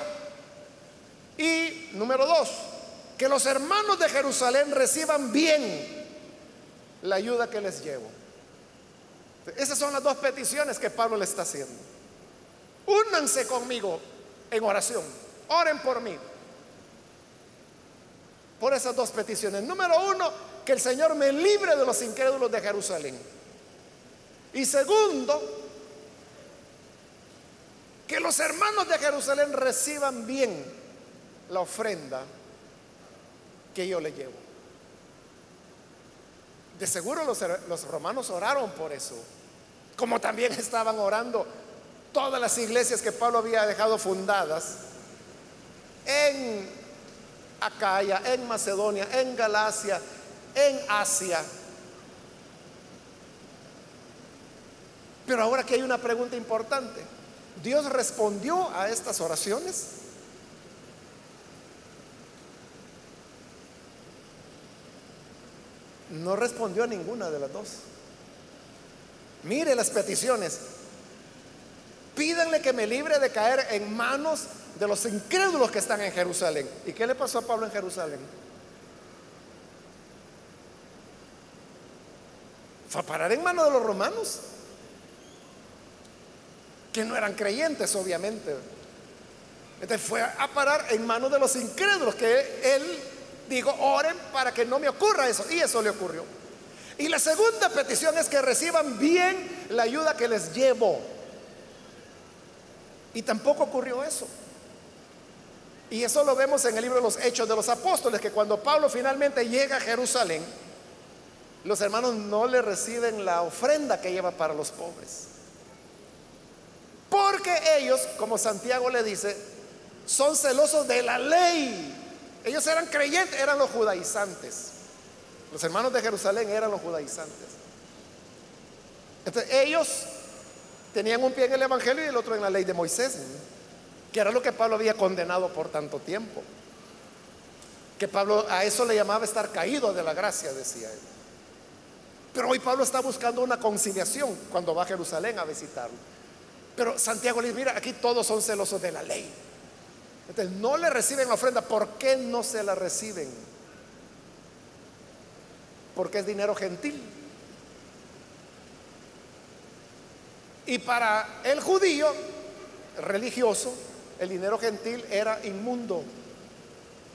Speaker 1: Y número 2, que los hermanos de Jerusalén reciban bien la ayuda que les llevo. Esas son las dos peticiones que Pablo le está haciendo. Únanse conmigo en oración, oren por mí, por esas dos peticiones. Número 1, que el Señor me libre de los incrédulos de Jerusalén. Y segundo, que los hermanos de Jerusalén reciban bien la ofrenda que yo le llevo. De seguro los romanos oraron por eso, como también estaban orando todas las iglesias que Pablo había dejado fundadas en Acaya, en Macedonia, en Galacia, en Asia. Pero ahora aquí hay una pregunta importante. ¿Dios respondió a estas oraciones? No respondió a ninguna de las dos. Mire las peticiones. Pídanle que me libre de caer en manos de los incrédulos que están en Jerusalén. ¿Y qué le pasó a Pablo en Jerusalén? Fue a parar en manos de los romanos, que no eran creyentes, obviamente. Entonces fue a parar en manos de los incrédulos, que él dijo, oren para que no me ocurra eso. Y eso le ocurrió. Y la segunda petición es que reciban bien la ayuda que les llevo. Y tampoco ocurrió eso. Y eso lo vemos en el libro de los Hechos de los Apóstoles, que cuando Pablo finalmente llega a Jerusalén, los hermanos no le reciben la ofrenda que lleva para los pobres. Porque ellos, como Santiago le dice, son celosos de la ley. Ellos eran creyentes, eran los judaizantes. Los hermanos de Jerusalén eran los judaizantes. Entonces ellos tenían un pie en el evangelio y el otro en la ley de Moisés, que era lo que Pablo había condenado por tanto tiempo. Que Pablo a eso le llamaba estar caído de la gracia, decía él. Pero hoy Pablo está buscando una conciliación cuando va a Jerusalén a visitarlo. Pero Santiago le dice, mira, aquí todos son celosos de la ley. Entonces no le reciben la ofrenda. ¿Por qué no se la reciben? Porque es dinero gentil. Y para el judío religioso, el dinero gentil era inmundo.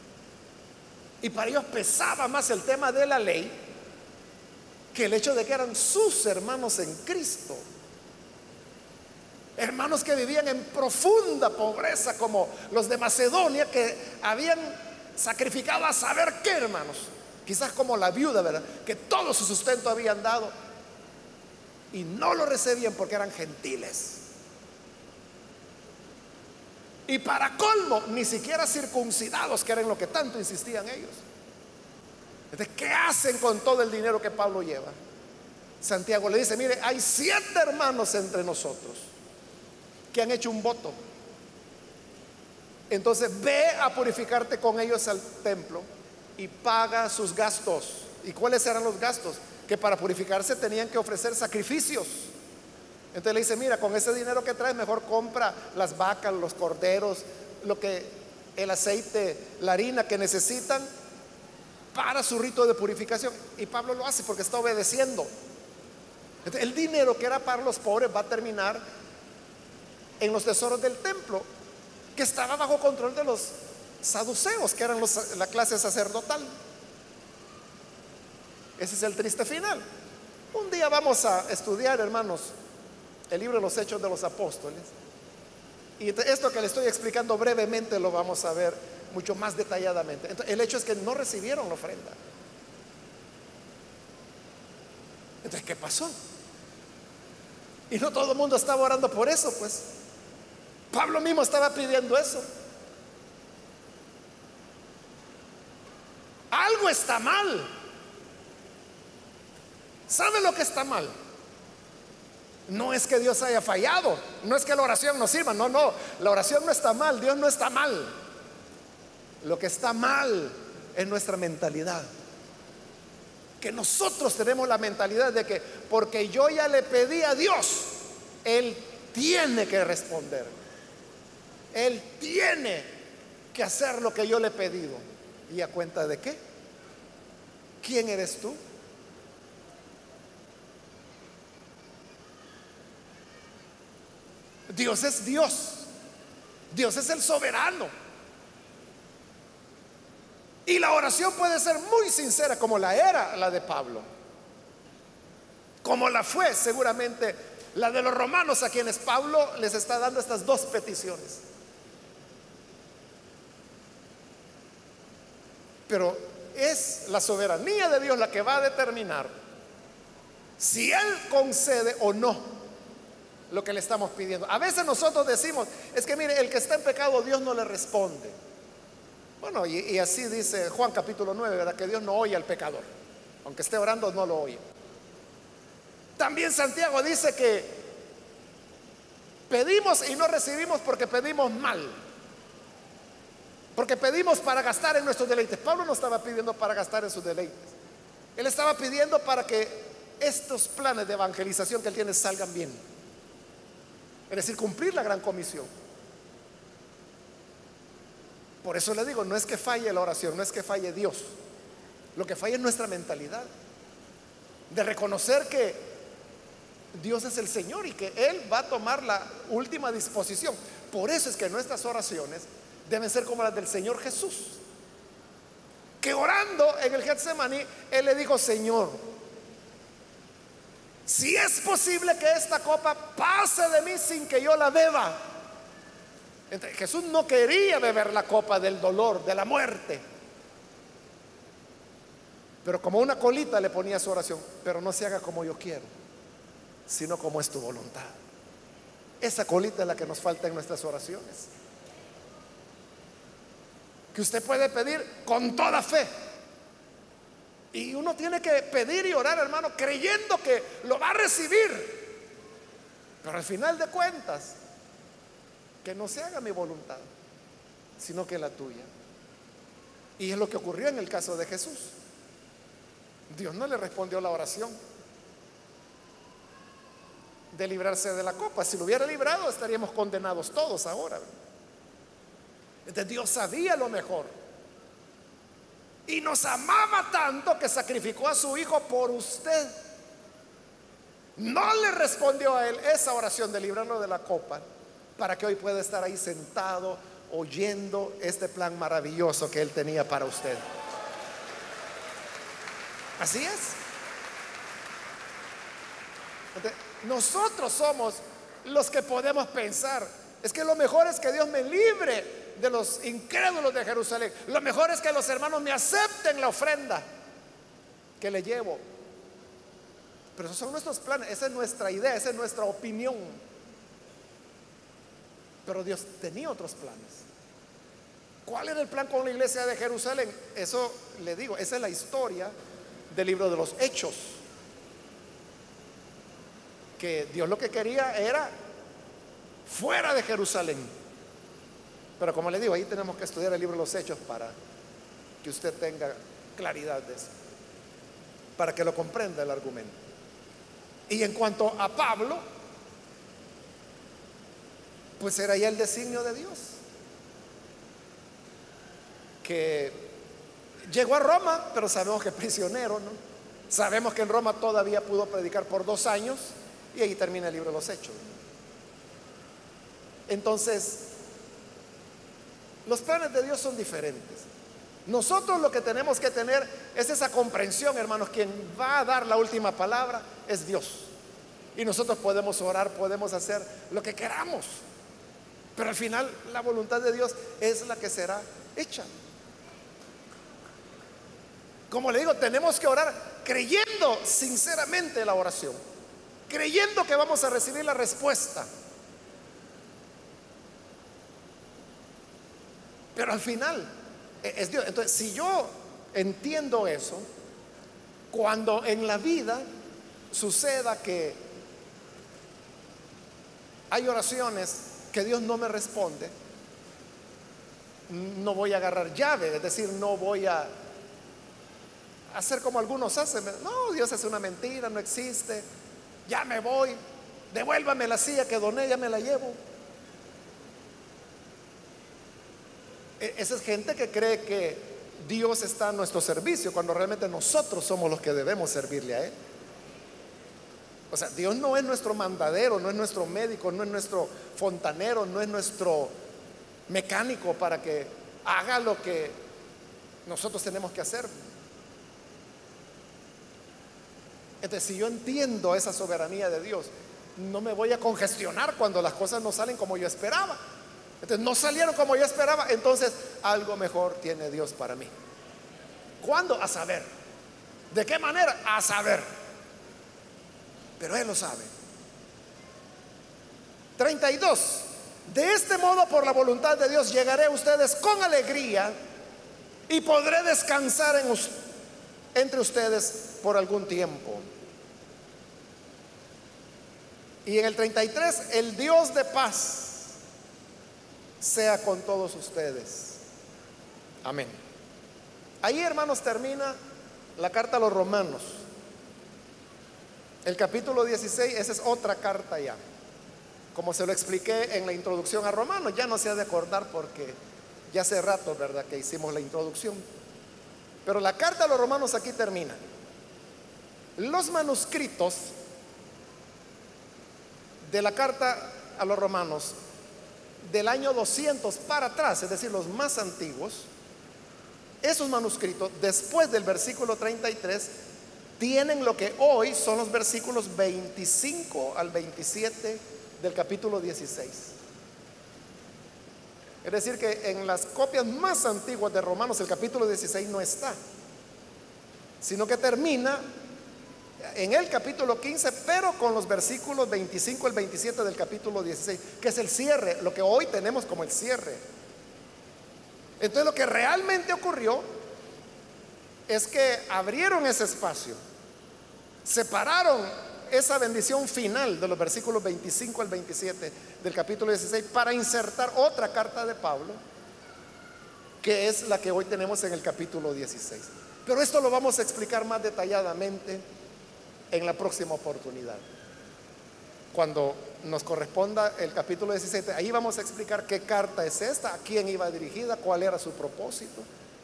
Speaker 1: Y para ellos pesaba más el tema de la ley que el hecho de que eran sus hermanos en Cristo. Hermanos que vivían en profunda pobreza, como los de Macedonia, que habían sacrificado a saber qué, hermanos. Quizás como la viuda, ¿verdad? Que todo su sustento habían dado y no lo recibían porque eran gentiles. Y para colmo, ni siquiera circuncidados, que era en lo que tanto insistían ellos. Entonces, ¿qué hacen con todo el dinero que Pablo lleva? Santiago le dice: mire, hay 7 hermanos entre nosotros que han hecho un voto. Entonces ve a purificarte con ellos al templo y paga sus gastos. ¿Y cuáles eran los gastos? Que para purificarse tenían que ofrecer sacrificios. Entonces le dice: mira, con ese dinero que traes, mejor compra las vacas, los corderos, el aceite, la harina que necesitan para su rito de purificación. Y Pablo lo hace porque está obedeciendo. Entonces, el dinero que era para los pobres va a terminar en los tesoros del templo, que estaba bajo control de los saduceos, que eran la clase sacerdotal. Ese es el triste final. Un día vamos a estudiar, hermanos, el libro de los Hechos de los Apóstoles, y esto que le estoy explicando brevemente lo vamos a ver mucho más detalladamente. Entonces, el hecho es que no recibieron la ofrenda. Entonces, ¿qué pasó? Y no todo el mundo estaba orando por eso, pues. Pablo mismo estaba pidiendo eso. Algo está mal. ¿Sabe lo que está mal? No es que Dios haya fallado, no es que la oración no sirva, no, la oración no está mal, Dios no está mal. Lo que está mal es nuestra mentalidad. Que nosotros tenemos la mentalidad de que porque yo ya le pedí a Dios, Él tiene que responder. Él tiene que hacer lo que yo le he pedido. ¿Y a cuenta de qué? ¿Quién eres tú? Dios es Dios. Dios es el soberano. Y la oración puede ser muy sincera, como la era la de Pablo, como la fue seguramente la de los romanos, a quienes Pablo les está dando estas 2 peticiones. Pero es la soberanía de Dios la que va a determinar si Él concede o no lo que le estamos pidiendo. A veces nosotros decimos: es que mire, el que está en pecado, Dios no le responde. Bueno, y así dice Juan capítulo 9, ¿verdad? Que Dios no oye al pecador, aunque esté orando, no lo oye. También Santiago dice que pedimos y no recibimos porque pedimos mal, porque pedimos para gastar en nuestros deleites. Pablo no estaba pidiendo para gastar en sus deleites. Él estaba pidiendo para que estos planes de evangelización que él tiene salgan bien. Es decir, cumplir la gran comisión. Por eso le digo, no es que falle la oración, no es que falle Dios. Lo que falla es nuestra mentalidad de reconocer que Dios es el Señor y que Él va a tomar la última disposición. Por eso es que nuestras oraciones deben ser como las del Señor Jesús, que orando en el Getsemaní, Él le dijo: Señor, si es posible que esta copa pase de mí sin que yo la beba. Entonces, Jesús no quería beber la copa del dolor, de la muerte, pero como una colita le ponía su oración: pero no se haga como yo quiero, sino como es tu voluntad. Esa colita es la que nos falta en nuestras oraciones, que usted puede pedir con toda fe. Y uno tiene que pedir y orar, hermano, creyendo que lo va a recibir. Pero al final de cuentas, que no se haga mi voluntad, sino que la tuya. Y es lo que ocurrió en el caso de Jesús. Dios no le respondió la oración de librarse de la copa. Si lo hubiera librado, estaríamos condenados todos ahora. Entonces Dios sabía lo mejor y nos amaba tanto que sacrificó a su hijo por usted. No le respondió a él esa oración de librarlo de la copa, para que hoy pueda estar ahí sentado oyendo este plan maravilloso que él tenía para usted. Así es. Entonces, nosotros somos los que podemos pensar, es que lo mejor es que Dios me libre de los incrédulos de Jerusalén. Lo mejor es que los hermanos me acepten la ofrenda que le llevo. Pero esos son nuestros planes, esa es nuestra idea, esa es nuestra opinión. Pero Dios tenía otros planes. ¿Cuál era el plan con la iglesia de Jerusalén? Eso le digo, esa es la historia del libro de los Hechos. Que Dios lo que quería era fuera de Jerusalén. Pero como le digo, ahí tenemos que estudiar el libro de los Hechos para que usted tenga claridad de eso, para que lo comprenda el argumento. Y en cuanto a Pablo, pues era ya el designio de Dios, que llegó a Roma, pero sabemos que prisionero, ¿no? Sabemos que en Roma todavía pudo predicar por 2 años y ahí termina el libro de los Hechos. Entonces, los planes de Dios son diferentes. Nosotros lo que tenemos que tener es esa comprensión, hermanos. Quien va a dar la última palabra es Dios. Y nosotros podemos orar, podemos hacer lo que queramos, pero al final la voluntad de Dios es la que será hecha. Como le digo, tenemos que orar creyendo sinceramente la oración, creyendo que vamos a recibir la respuesta. Pero al final es Dios. Entonces, si yo entiendo eso, cuando en la vida suceda que hay oraciones que Dios no me responde, no voy a agarrar llave, es decir, no voy a hacer como algunos hacen. No, Dios es una mentira, no existe, ya me voy, devuélvame la silla que doné, ya me la llevo. Esa es gente que cree que Dios está a nuestro servicio, cuando realmente nosotros somos los que debemos servirle a Él. O sea, Dios no es nuestro mandadero, no es nuestro médico, no es nuestro fontanero, no es nuestro mecánico para que haga lo que nosotros tenemos que hacer. Entonces, si yo entiendo esa soberanía de Dios, no me voy a congestionar cuando las cosas no salen como yo esperaba. Entonces, no salieron como yo esperaba, entonces algo mejor tiene Dios para mí. ¿Cuándo? A saber. ¿De qué manera? A saber. Pero Él lo sabe. 32. De este modo, por la voluntad de Dios, llegaré a ustedes con alegría y podré descansar entre ustedes por algún tiempo. Y en el 33, el Dios de paz sea con todos ustedes. Amén. Ahí, hermanos, termina la carta a los Romanos. El capítulo 16, esa es otra carta ya. Como se lo expliqué en la introducción a Romanos, ya no se ha de acordar porque ya hace rato, ¿verdad?, que hicimos la introducción. Pero la carta a los Romanos aquí termina. Los manuscritos de la carta a los Romanos del año 200 para atrás, es decir, los más antiguos, esos manuscritos, después del versículo 33, tienen lo que hoy son los versículos 25 al 27 del capítulo 16. Es decir, que en las copias más antiguas de Romanos el capítulo 16 no está, sino que termina en el capítulo 15, pero con los versículos 25 al 27 del capítulo 16, que es el cierre, lo que hoy tenemos como el cierre. Entonces, lo que realmente ocurrió es que abrieron ese espacio, separaron esa bendición final de los versículos 25 al 27 del capítulo 16 para insertar otra carta de Pablo, que es la que hoy tenemos en el capítulo 16. Pero esto lo vamos a explicar más detalladamente en la próxima oportunidad, cuando nos corresponda el capítulo 17. Ahí vamos a explicar qué carta es esta, a quién iba dirigida, cuál era su propósito,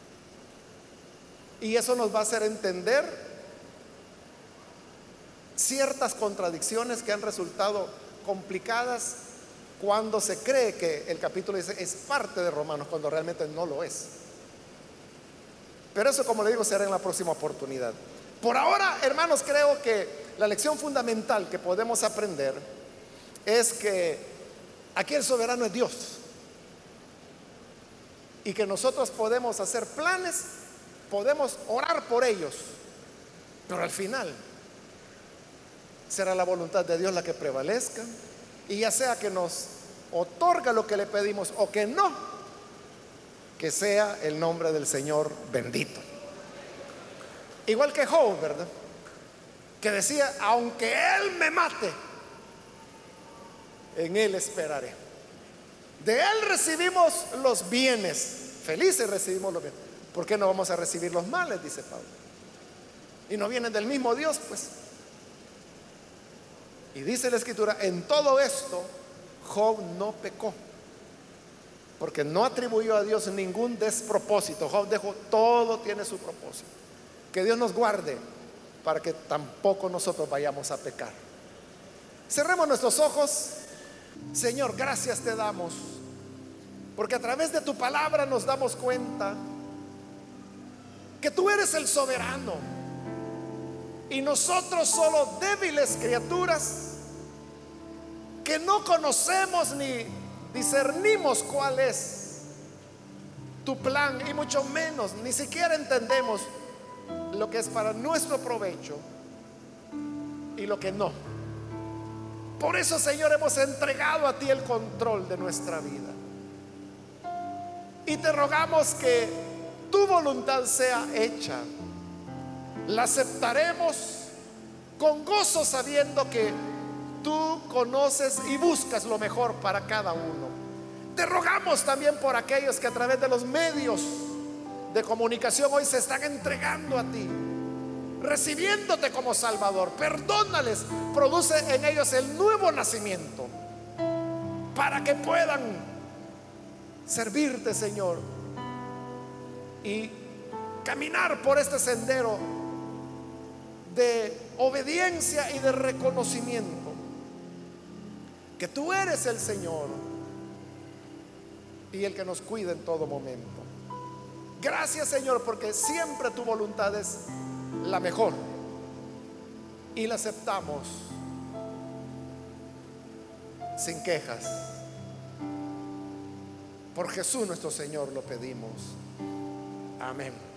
Speaker 1: y eso nos va a hacer entender ciertas contradicciones que han resultado complicadas cuando se cree que el capítulo 16 es parte de Romanos, cuando realmente no lo es. Pero eso, como le digo, será en la próxima oportunidad. Por ahora, hermanos, creo que la lección fundamental que podemos aprender es que aquí el soberano es Dios y que nosotros podemos hacer planes, podemos orar por ellos, pero al final será la voluntad de Dios la que prevalezca, y ya sea que nos otorga lo que le pedimos o que no, que sea el nombre del Señor bendito. Igual que Job, ¿verdad? Que decía, aunque Él me mate, en Él esperaré. De Él recibimos los bienes, felices recibimos los bienes. ¿Por qué no vamos a recibir los males? Dice Pablo. Y no vienen del mismo Dios, pues. Y dice la Escritura, en todo esto Job no pecó, porque no atribuyó a Dios ningún despropósito. Job dijo, todo tiene su propósito. Que Dios nos guarde para que tampoco nosotros vayamos a pecar. Cerremos nuestros ojos. Señor, gracias te damos, porque a través de tu palabra nos damos cuenta que tú eres el soberano y nosotros solo débiles criaturas que no conocemos ni discernimos cuál es tu plan, y mucho menos, ni siquiera entendemos lo que es para nuestro provecho y lo que no. Por eso, Señor, hemos entregado a ti el control de nuestra vida y te rogamos que tu voluntad sea hecha. La aceptaremos con gozo, sabiendo que tú conoces y buscas lo mejor para cada uno. Te rogamos también por aquellos que a través de los medios de comunicación hoy se están entregando a ti, recibiéndote como Salvador. Perdónales, produce en ellos el nuevo nacimiento para que puedan servirte, Señor, y caminar por este sendero de obediencia y de reconocimiento que tú eres el Señor y el que nos cuida en todo momento. Gracias, Señor, porque siempre tu voluntad es la mejor y la aceptamos sin quejas. Por Jesús nuestro Señor lo pedimos. Amén.